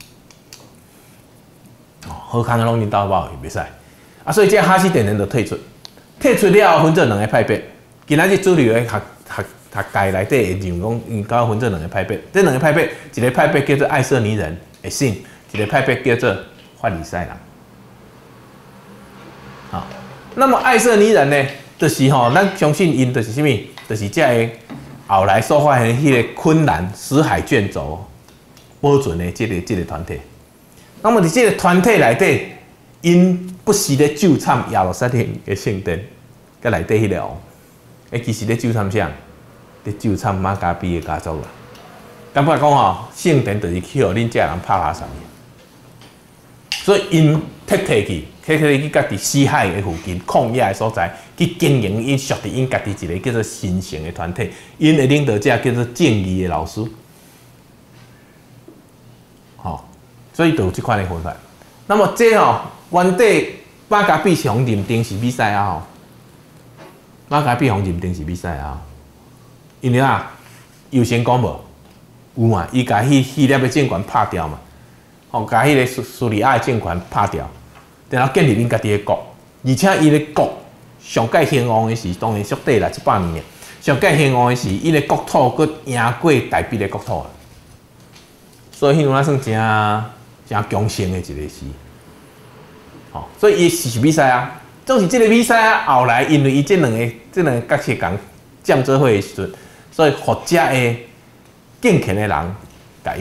好康拢恁斗报袂使。啊，所以这哈西点人就退出了后分做两个派别。今仔日主流的学界内底会认讲，因搞分做两个派别。这两个派别，一个派别叫做爱色尼人的信，一个派别叫做法利赛人。好，那么爱色尼人呢？就是吼，咱相信因就是啥物？就是这个后来所发现迄个昆兰死海卷轴保存的这个团体。那么伫这个团体内底，因不时咧纠缠耶路撒冷的圣殿，甲内底迄个王，其实咧纠缠啥？咧纠缠马加比的家族啦。感觉讲吼，圣殿就是去互恁这人拍拉啥物？ 所以因摕去家己死海的附近旷野的所在去经营，因属伫因家己一个叫做神圣的团体，因的领导者叫做正义的老师，所以就有这款的分法。那么这原底马加比上认定是米赛亚马加比上认定是米赛亚，因为有先讲无？有嘛？伊甲希腊的政权拍掉嘛，甲迄个叙利亚的政权拍掉，然后建立因家己的国，而且伊的国上界兴旺的是当然属地啦，700年，上界兴旺的是伊的国土佮赢过大比的国土，所以迄阵算真强盛的一个时。所以伊是比赛啊，总是这个比赛啊，后来因为伊这两个角色共降做伙的时阵，所以或者的敬虔的人，甲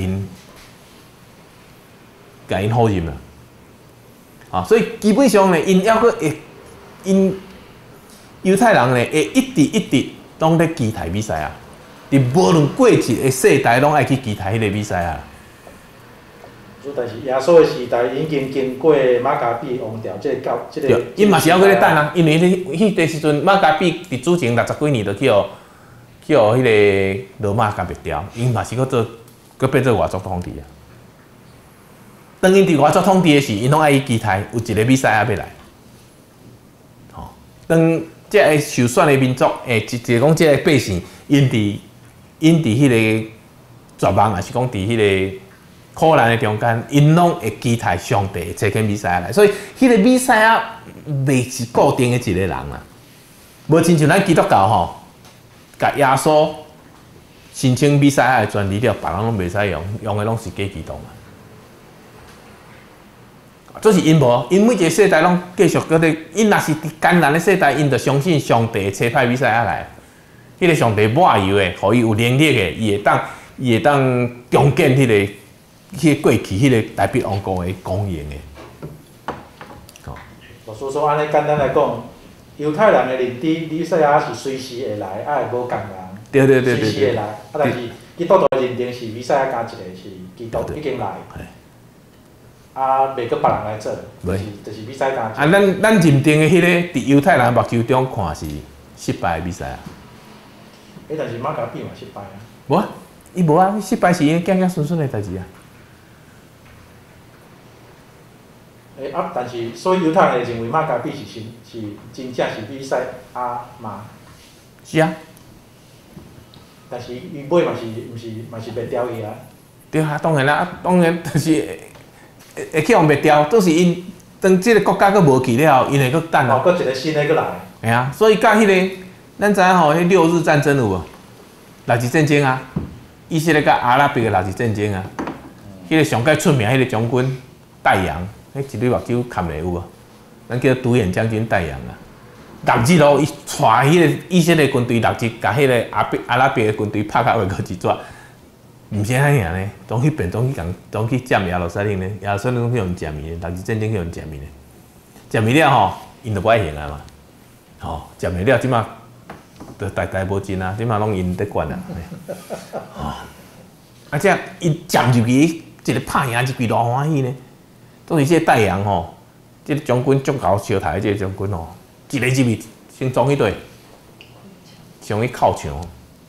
因好认啦。所以基本上呢，因还佫因犹太人呢会一直拢咧期待比赛啊，伫无论过一个世代拢爱去期待迄个比赛啊。 但是耶稣的时代已经经过马加比王朝这个因嘛是还佫咧等啊，因为迄个时阵马加比伫主前60几年就叫迄个罗马甲灭掉，因嘛是佫变做外族统治啊。当因伫外族统治的时，因拢爱去期待有一个比赛要来。当这个受选的民族，就是讲这个百姓，因伫迄个绝望，还是讲伫迄个苦难的中间，因拢会期待上帝找起比赛来，所以迄个比赛啊，袂是固定的一个人啦。无亲像咱基督教甲耶稣申请比赛的专利了，别人拢袂使用的拢是假基督嘛。这是因无，因每一个世代拢继续搁咧，因若是伫艰难的世代，因就相信上帝差派比赛来，迄个上帝抹油的，互伊有能力的，伊会当重建迄个过去迄个大必王国的公营的。 所以说，安尼简单来讲，犹太人的认知，以赛亚是随时会来，会无共人。 对。 随时会来，但是基督徒认定是以赛亚加一个是基督已经来。袂搁别人来做，就是比赛加。 咱认定的迄个，伫犹太人目睭中看是失败的比赛啊。 但是马加比嘛失败啊。 无啊，伊无啊，失败是因简顺的代志啊。 但是所以犹太人认为马加比是真正是比赛嘛？ 是啊。 但是伊尾嘛是袂掉去啊。 对啊，当然啦，当然就是。会去用灭掉，都是因当即个国家佫无去了，因会佫等啊。 佫一个新的佫来。 系啊，所以甲迄个，咱知影迄6日战争有无？6日战争啊，以色列甲阿拉伯的6日战争啊，迄个上界出名迄个将军戴阳，迄一对目睭看袂有无？咱叫独眼将军戴阳啊。6日咯，伊带迄个以色列军队6日，甲迄个阿拉伯的军队拍到外国一撮。毋是安尼尔呢，总去变，总去占耶路撒冷呢，耶路撒冷拢去用占去的，6日战争去用占去的，占去了因就不爱行啊嘛，占去了，即马就代无真啊，即马拢因在管啊，且伊占入去，一个拍赢一句偌欢喜呢，当时这个戴阳这个将军足够烧台，这个将军一个入去先装迄队，上去靠墙。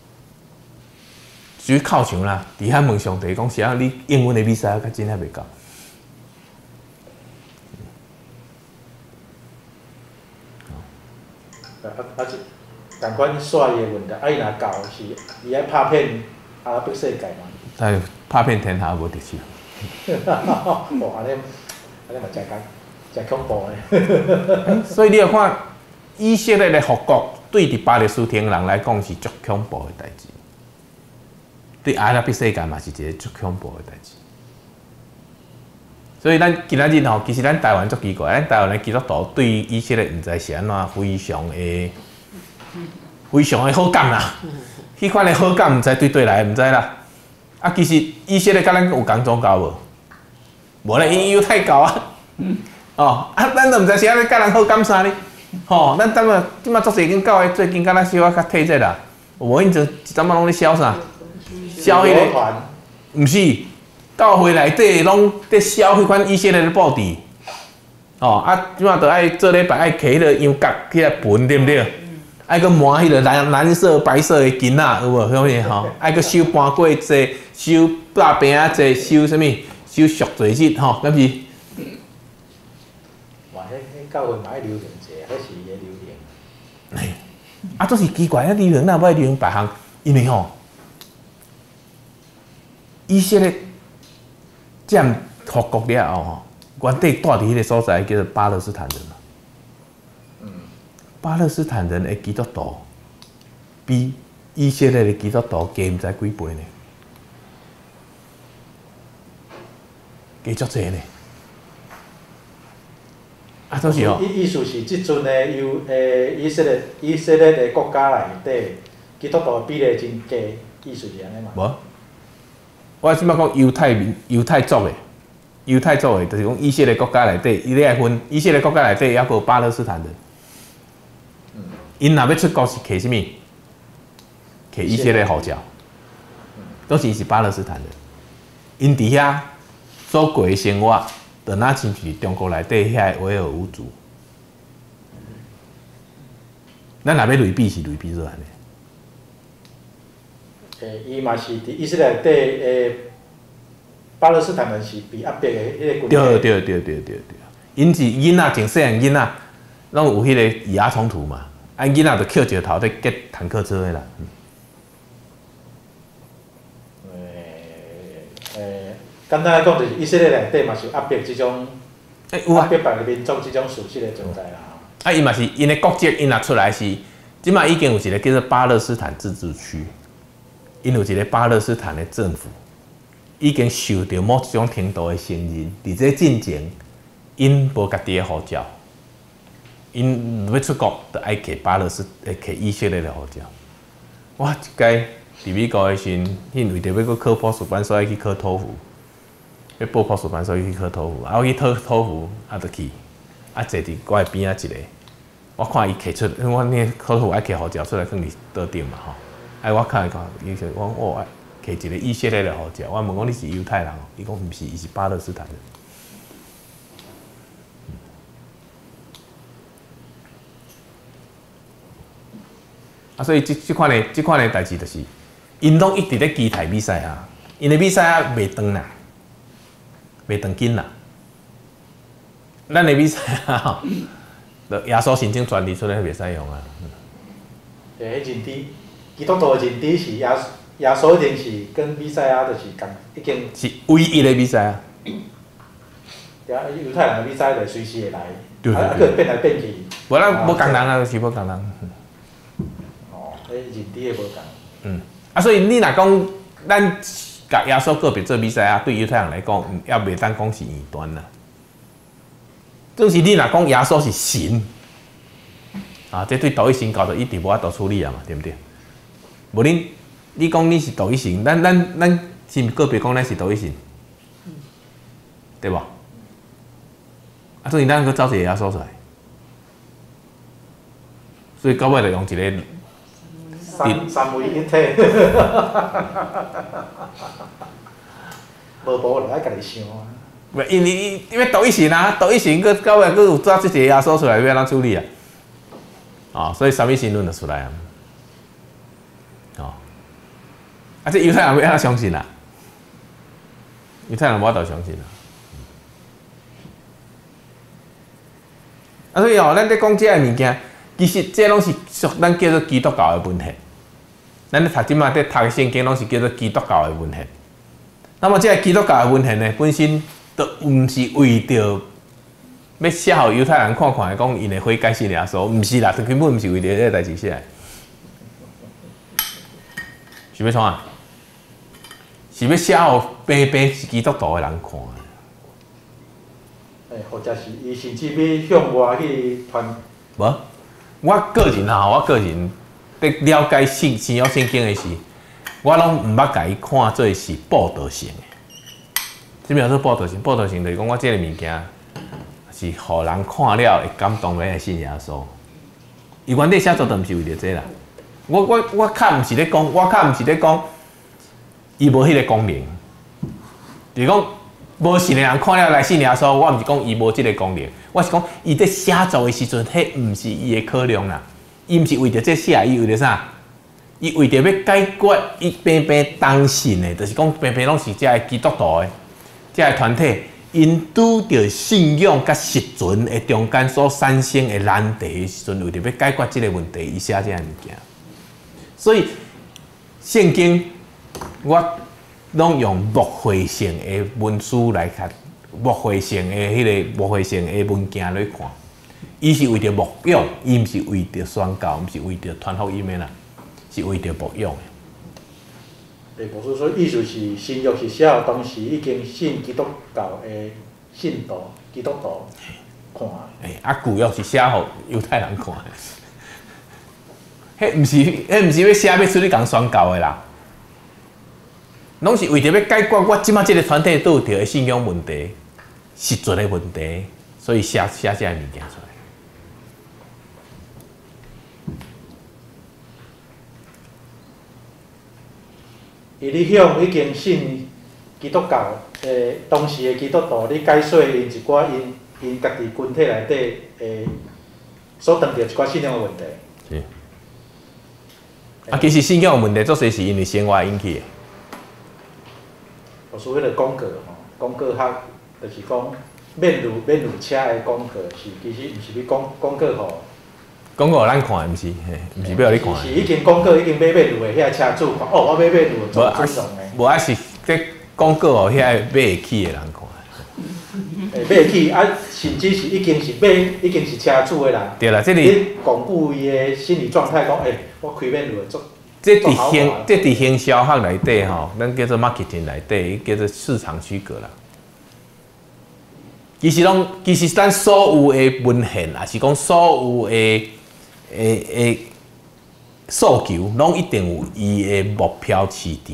至于靠墙啦，伫遐问上帝讲，是啊，你英文的比赛较真还袂够。 同款煞伊的问题，伊若教是伊爱拍片阿拉伯世界嘛？ 但拍片天下无得势。 安尼嘛真恐怖的。 所以你要看以色列的复国，对伫巴勒斯坦人来讲是足恐怖的代志。对阿拉伯世界嘛是一个足恐怖的代志，所以咱今仔日其实咱台湾足奇怪，咱台湾的基督徒对以色列毋知是安怎非常的好感啦。迄款的好感毋知对来毋知啦。其实以色列甲咱有共宗教无？无咧，因犹太教啊。咱都毋知是安尼甲人好感啥哩？咱即马足侪间教会最近敢若小较退热啦。无，因阵一阵仔拢咧烧啥？烧迄个，毋是教会内底拢在烧迄款以色列的布置，哦即马着爱做礼拜爱摕迄个羊角起来焚，对不对？爱个抹迄个蓝色、白色的巾仔，有无？晓得吼？爱个收半粿节，收大饼仔节，收啥物？收赎罪日吼，敢是？ 哇，迄教会嘛爱流行者，迄是伊的流行。 都是奇怪啊！流行哪不爱流行别项？因为吼，以色列占复国了后吼，原底住伫迄个所在叫做巴勒斯坦人嘛。巴勒斯坦人的基督徒比以色列的基督徒加毋知几倍呢？加足济呢？都是哦。 意思是即阵的以色列的国家内底，基督徒比例真低，意思是安尼嘛？ 无，我即摆讲犹太族的，就是讲以色列国家内底，伊咧分以色列国家内底，还有巴勒斯坦人。因若要出国是摕啥物？摕以色列护照，都是巴勒斯坦人。因伫遐所过的生活，就若亲是中国内底遐维吾尔族。咱若要类比是类比做安尼。 伊嘛是伫以色列内底巴勒斯坦人是被压迫的迄个群体。 对，因是囡仔真细汉囡仔，拢有迄个以牙冲突嘛。囡仔就捡一个头在夹坦克车的啦。 简单来讲，就是以色列内底嘛是压迫即种有啊， 压迫别个民众即种事实的存在啦。 伊嘛是因的国籍，因若出来是，即马已经有一个叫做巴勒斯坦自治区，因有一个巴勒斯坦的政府，已经受到某一种程度的承认。伫这进前，因无家己的护照。因要出国，就爱摕摕以色列的护照。我一届伫美国的时阵，因为着要考博士班，所以去考托福。要报博士班，所以去考托福。我去托福，就去，坐伫我的边仔一个。我看伊摕出，我那托福爱摕护照出来，放伫桌顶嘛吼。我看伊讲，伊就讲爱摕一个以色列的护照。我问讲你是犹太人，伊讲毋是，伊是巴勒斯坦人。所以即款的代志就是，因拢一直咧期待比赛啊，因的比赛啊袂长啦，袂长紧啦。咱的比赛啊，耶稣神经传递出来袂使用啊。 迄认知，基督徒的认知是耶稣一定是跟比赛啊，就是共已经是唯一的比赛啊。 犹太人的比赛就随时会来，佮变来变去。 无咱无共人啊，就是无共人。 认知也无共。 所以你若讲咱甲耶稣个别做比赛啊，对犹太人来讲，也袂当讲是异端啦。就是你若讲耶稣是神，这对道义神教就一定无法度处理啊嘛，对不对？无你讲你是道义神，咱是个别讲咱是道义神，对无？所以咱去找一个耶稣出来，所以到尾就用一个。 三位一体，无无就爱家己想啊。 因为道义神啊，道义神佮到尾佮有抓即个耶稣出来，要安怎处理啊？所以三位神论就出来啊。这犹太人要安怎相信啊？犹太人无法度相信啊。所以咱咧讲这个物件，其实这拢是属咱叫做基督教的文献。咱咧读即马咧读的圣经，拢是叫做基督教的文献。那么，这个基督教的文献呢，本身都毋是为着要写互犹太人看看，讲因会悔改信耶稣，毋是啦，根本毋是为着这个代志写的。是要创啊？是要写互平平是基督徒的人看的。或者是伊甚至要向外去传。 无，我个人在了解新约圣经的时，我拢毋捌甲伊看做是报道性的。什么叫做报道性？报道性就是讲我这个物件是互人看了会感动来信耶稣。伊原底写作就毋是为着这啦。我较毋是咧讲，伊无迄个功能。 就是讲无信的人看了来信耶稣，我毋是讲伊无即个功能，我是讲伊在写作的时阵，迄毋是伊的考量啦。伊毋是为着这写，伊为着啥？伊为着要解决伊平平当信的，就是讲平平拢是遮个基督徒的，遮个团体，因拄着信仰甲实存的中间所产生的难题的时阵，为着要解决即个问题，伊写遮个物件。所以圣经我拢用幕会性的文书来看，幕会性的迄个幕会性的文件来看。伊是为着牧养，伊毋是为着宣教，毋是为着传福音的啦，是为着牧养的。 对，无说意思是新约是写予当时已经信基督教的信徒、基督徒看的。 旧约是写予犹太人看的。迄毋是要写要出去共宣教的啦，拢是为着要解决我即马即个团体拄着的信仰问题、实质的问题，所以写这个物件出来。 伊你向已经信基督教当时的基督徒，你解说因一寡因家己群体内底所遇到一寡信仰的问题。 是。其实信仰的问题，做侪是因为生活引起的。 所谓的功课功课学就是讲免路车的功课是其实毋是要功课吼。 广告咱看，毋是，毋是要互你看。 是已经广告已经买路的遐车主看，我买路做尊重的。 无是这广告哦，遐买会起的人看。 买会起甚至是已经是车主的人。 对啦， 你巩固伊的心理状态，讲我开免路做。 这伫行销学内底吼，咱叫做 marketing 内底，叫做市场区隔啦。其实咱所有的文献，也是讲所有的诉求，拢一定有伊的目标市场。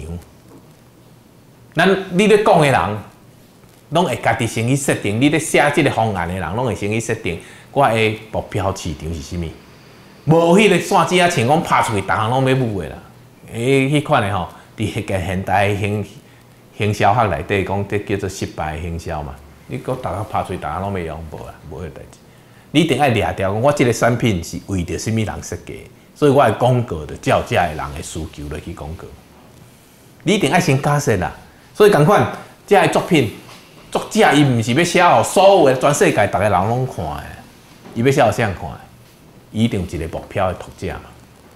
你咧讲的人，拢会家己先去设定；你咧写即个方案的人，拢会先去设定我的目标市场是啥物。无迄个线子啊，像讲拍出去，逐项拢要买的啦。迄款的吼，伫个现代行销学内底讲，这叫做失败行销嘛。你讲大家拍出去，大家拢袂用，无啦，无迄代志。你一定爱掠掉，我即个产品是为着什么人设计，所以我的广告就照遮个人的需求来去广告。你一定爱先假设啦。所以共款，遮个作品，作者伊毋是要写互所有的全世界逐个人拢看的，伊要写互啥人看的？伊一定有一个目标的读者嘛。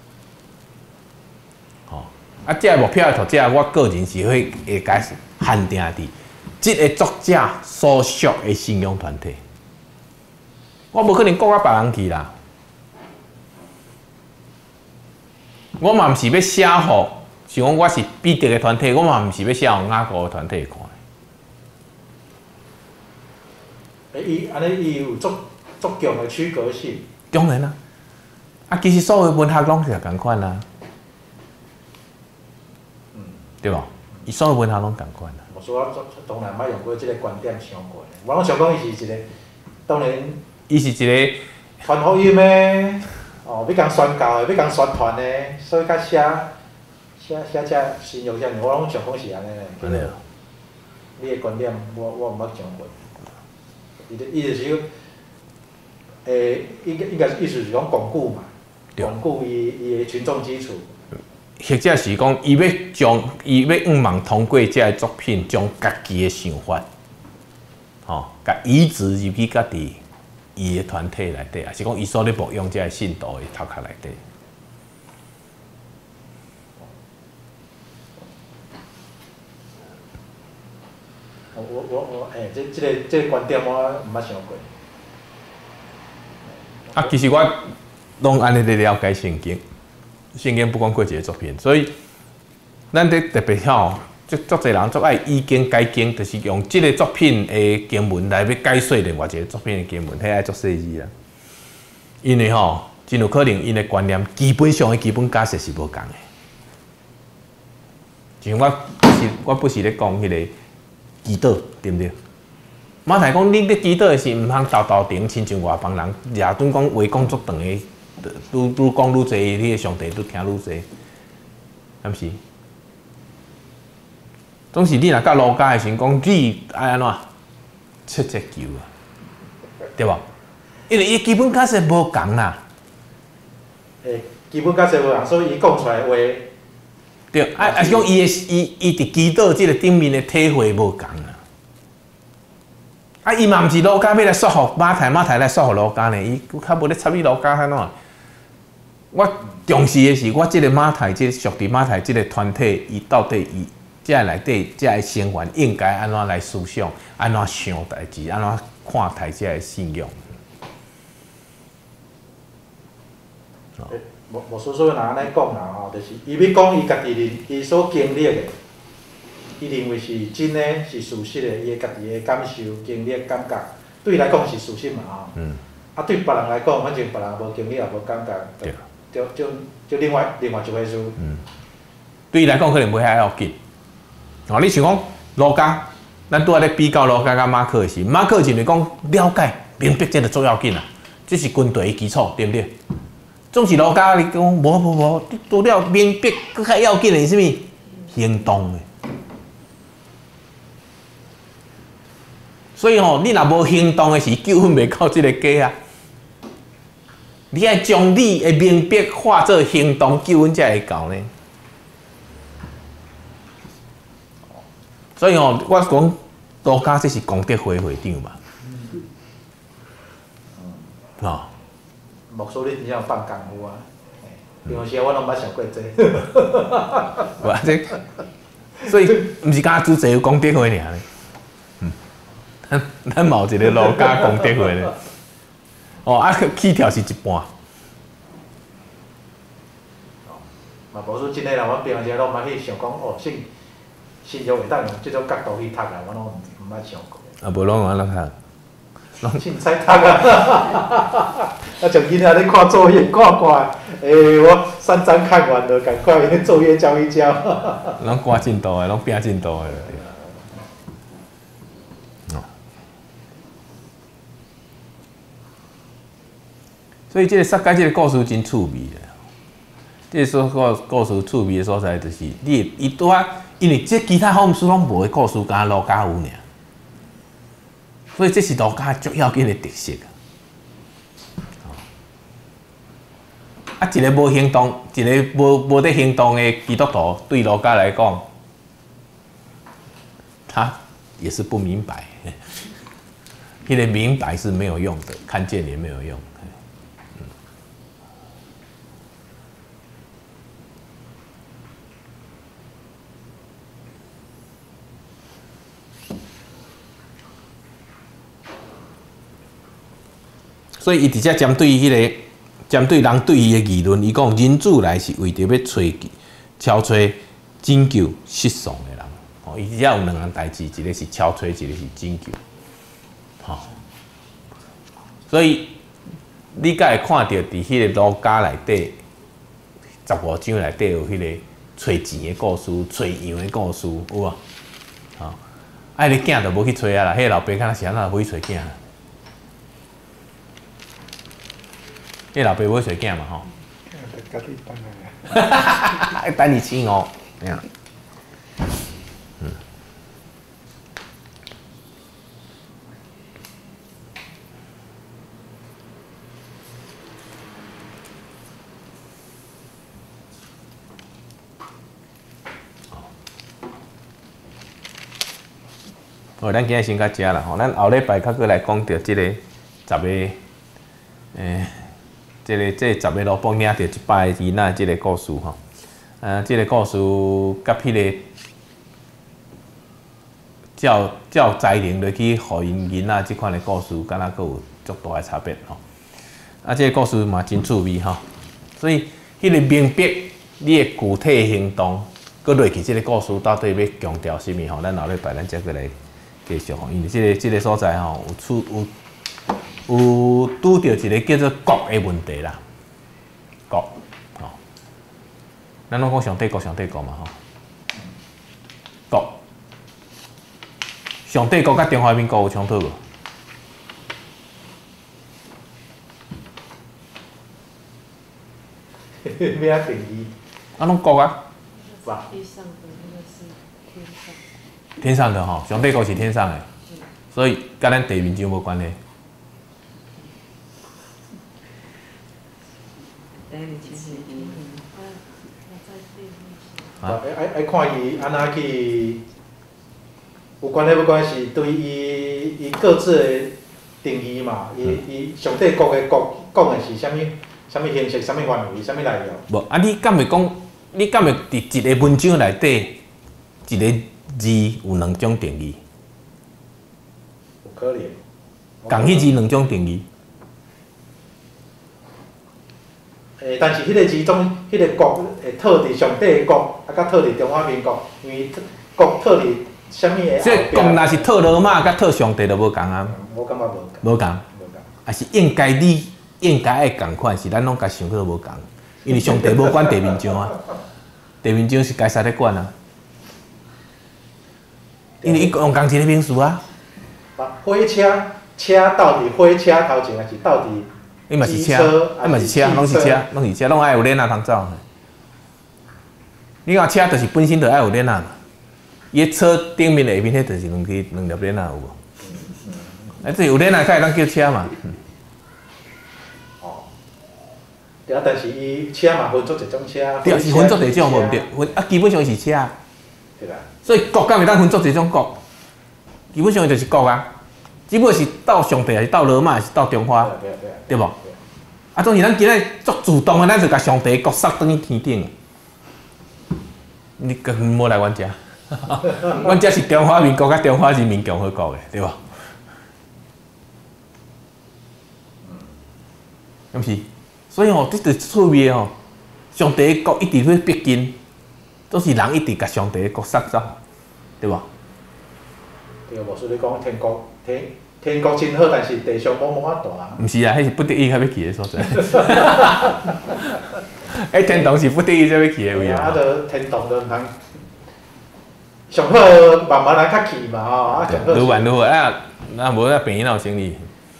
吼，遮个目标的读者，我个人是会解限定伫即个作者所属的信仰团体。我无可能讲到别人去啦，我嘛毋是要写互，像讲我是彼得的团体，我嘛毋是要写互雅各的团体看。 伊有足强的区隔性。 当然啦，其实所有文学拢是共款啦，对无？伊所有文学拢共款啦。 我说当然捌用过即个观点想过，我拢想讲伊是一个，当然。 伊是一个传福音的，要讲宣教的，要讲宣传的，所以甲写这新约遮，我拢想讲是安尼的。 安尼啊？ 你的观点，我毋捌想过。伊就是，应该意思是讲巩固嘛，巩固伊的群众基础。 或者是讲，伊要希望通过这个作品，将家己的想法，甲移植入去家己。伊的团体内底，也是讲伊所咧牧养这个信徒的头壳内底。这个观点我毋捌想过。其实我拢安尼咧了解圣经，圣经不管过一个作品，所以咱咧特别吼。足侪人足爱以经解经，就是用即个作品的经文来要解说另外一个作品的经文，迄爱足细致啦。因为吼，真有可能因的观念基本上的基本假设是无共的。像我不是咧讲迄个祈祷，对不对？马太讲恁咧祈祷是毋通斗斗停，亲像外邦人夜顿讲话讲足长的，愈讲愈济，你的上帝愈听愈济，敢是？ 总是你若到路家的时候，讲你爱安怎切球啊，对无？因为伊基本假设无共啦。 基本假设无共，所以伊讲出来话。 对，是讲伊伫基岛即个顶面的体会无共啊。伊嘛毋是路家要来说服马太来说服路家呢，伊较无咧参与路家安怎？我重视的是我即个马太，即个属地马太即个团体，伊到底伊遮内底遮个成员应该安怎来思想，安怎想代志，安怎看待遮个信仰。 无叔叔若安尼讲啦吼，就是伊要讲伊家己伊所经历的，伊认为是真的是事实的，伊家己的感受、经历、感觉，对伊来讲是事实嘛吼。啊，对别人来讲，反正别人无经历也无感觉，就另外一回事。 对伊来讲可能袂遐要紧。哦，你想讲路加，咱拄仔咧比较路加甲马可的时，马可认为讲了解明白这个最要紧啦，这是军队的基础，对不对？总是路加你讲无，除了明白，佫较要紧的是啥物？行动的。所以吼，你若无行动的时，救阮袂到即个家啊！你爱将你的明白化作行动，救阮才会到呢。所以吼，我讲路加这是功德会会长嘛，哦。 莫说你真正放功夫啊！平时我拢捌想过这。 哇，这所以毋是敢主持有功德会尔呢。咱嘛有一个路加功德会咧。哦，啊，起跳是一半。 嘛无说真诶啦，阮平时拢捌去想讲哦，信仰会当用即种角度去读啦，我拢毋捌想过。 啊，无拢安怎读？ 凊彩读啊！啊，像囡仔咧看作业，看，我3章看完了，赶快作业交一交。 拢赶进度的，拢拼进度的。哦。所以这个撒该这个故事真趣味的。这个故事趣味的所在，就是伊拄啊，因为这其他福音书拢无的故事，敢路加有尔。所以这是路加最要紧的特色啊！一个无行动，一个无在行动的基督徒，对路加来讲，他也是不明白。因为明白是没有用的，看见也没有用。所以伊直接针对针对人对伊的议论，伊讲人子来是为着要敲吹拯救失丧的人。哦，伊直接有两样代志，一个是敲吹，一个是拯救。吼，所以你敢会看到伫迄个路加内底15章内底有迄个找钱的故事、找羊的故事，有无？吼，啊，你囝就无去找啊啦，迄个老爸敢若是安怎无去找囝？迄老爸要找囝嘛吼， 家己等啊， 等你亲哦，这样，哦，咱今日先到遮啦吼，咱后礼拜较过来讲到即个10个，这10个老婆领着一百个囡仔，这个故事吼，这个故事甲迄个照灾灵落去互因囡仔即款的故事，敢若佫有足大的差别吼。啊，这个故事嘛真趣味吼，所以迄个明白你的具体行动，佫落去这个故事到底要强调啥物吼？咱后礼拜咱再过来继续吼，因为这个所在吼有拄到一个叫做国的问题啦，国吼，咱拢讲上帝国嘛吼，国，上帝国甲中华民国有冲突无？ 咩定义？ 啊，拢国啊。 法。 地上的那个是天上。 天上的吼，上帝国是天上的，所以甲咱地面上无关系。 爱看伊安那去有关系不关系，对伊各自的定义嘛，伊上帝国的国讲的是啥物形式、啥物范围、啥物内容？ 无啊，你敢会讲？你敢会伫一个文章内底，一个字有两种定义？ 有可能。 共迄字两种定义。 但是迄个字种，迄个国会套伫上帝的国，啊，甲套伫中华民国，因为国套伫啥物的？ 即国若是套罗马，甲套上帝就无共啊。 我感觉无共。 无共。啊是应该你应该爱共款，是咱拢甲想过无共。因为上帝无管地面上啊，地面上是该撒咧管啊。因为伊用共一个名词啊。 火车到底火车头前还是到底？ 伊嘛是车，伊嘛是车，拢是车，拢是车，拢爱有链仔通走。你看车就是本身就爱有链仔嘛，伊个车顶面下面迄就是两粒链仔有无？啊，这有链仔才会当叫车嘛。 哦。对啊，但是伊车嘛分做一种车。 对，是分做一种无毋对，啊基本上是车。 对啦。所以国敢会当分做一种国？基本上就是国啊。只不过是到上帝，还是到罗马，还是到中华，对无？啊，总是咱今日足主动的，咱就甲上帝国塞转去天顶。你根本无来阮遮，阮遮是中华民国甲中华人民共和国的，对无？敢是？所以吼，这就是趣味的吼。上帝的国一直在逼近，都是人一直甲上帝的国塞走，对无？ 对无？所以你讲天国真好，但是地上无法大。 毋是啊，迄是不得已才要去的所在。天堂是不得已才要去的位啊。 啊， 就天堂就毋通，上好慢慢来较去嘛吼，啊上好。 愈慢愈好啊，那无啊病院哪有生理？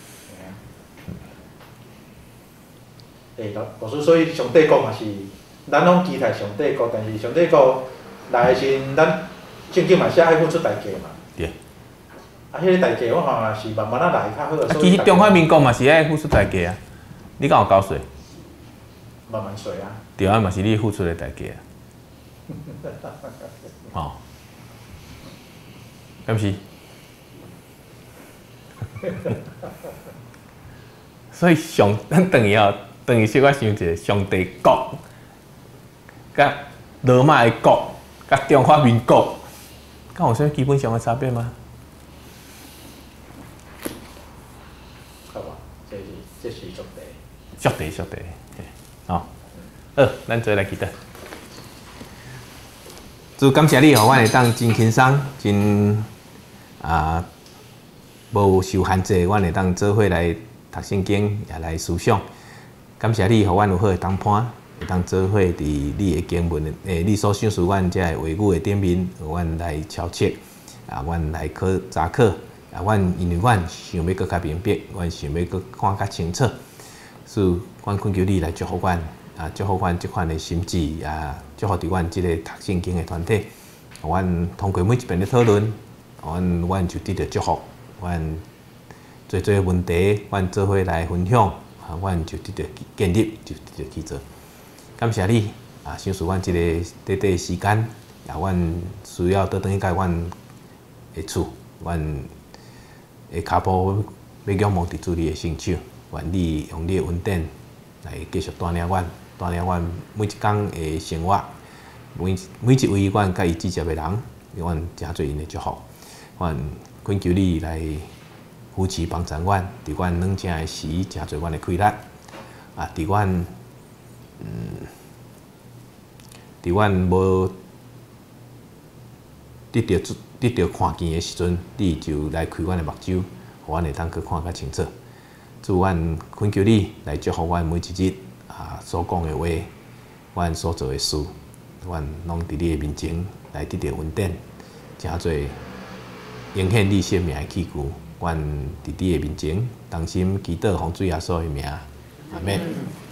老师，所以上帝国嘛是，咱拢期待上帝国，但是上帝国来的时，咱正经嘛是爱付出代价嘛。 对。 啊，迄个代价我看是慢慢来较好。 啊，其实中华民国嘛是爱付出代价啊，你敢有交税？ 慢慢税啊。 对啊，嘛是你付出的代价啊。哦。敢是？所以咱等于小可想一下，上帝国、甲罗马的国、甲中华民国，敢有啥基本上的差别吗？ 这是属地。 属地，哦，好，咱做来祈祷。主感谢你，互阮会当真轻松，真无受限制，阮会当做伙来读圣经，也来思想。感谢你，互阮有好的谈判，会当做伙伫你的经文你所想述阮遮的话语的顶面，阮来抄册，阮来查考。阮因为阮想要搁较明白，阮想要搁看较清楚，所以阮恳求你来祝福阮，祝福阮即款的心智，祝福伫阮即个读圣经的团体，阮通过每一遍的讨论，阮就得到祝福，阮做问题，阮做伙来分享，阮就得到建立，就得到去做。感谢你，想述阮即个短短的时间，阮需要倒转去甲阮的厝，阮下骹步要仰望伫主你的圣手，愿你用你的恩典来继续带领阮每一天的生活，每一位阮甲伊直接的人，阮诚侪因的祝福。阮恳求你来扶持帮助阮，伫阮软正的时，诚侪阮的快乐。伫阮无得到看见的时阵，你就来开阮的目睭，互阮会当去看较清楚。主，阮恳求你来祝福阮每一日所讲的话，阮所做的事，阮拢伫你的面前来得到恩典，诚侪影响你生命的器具，阮伫你的面前，同心祈祷，奉主耶稣的名，阿门。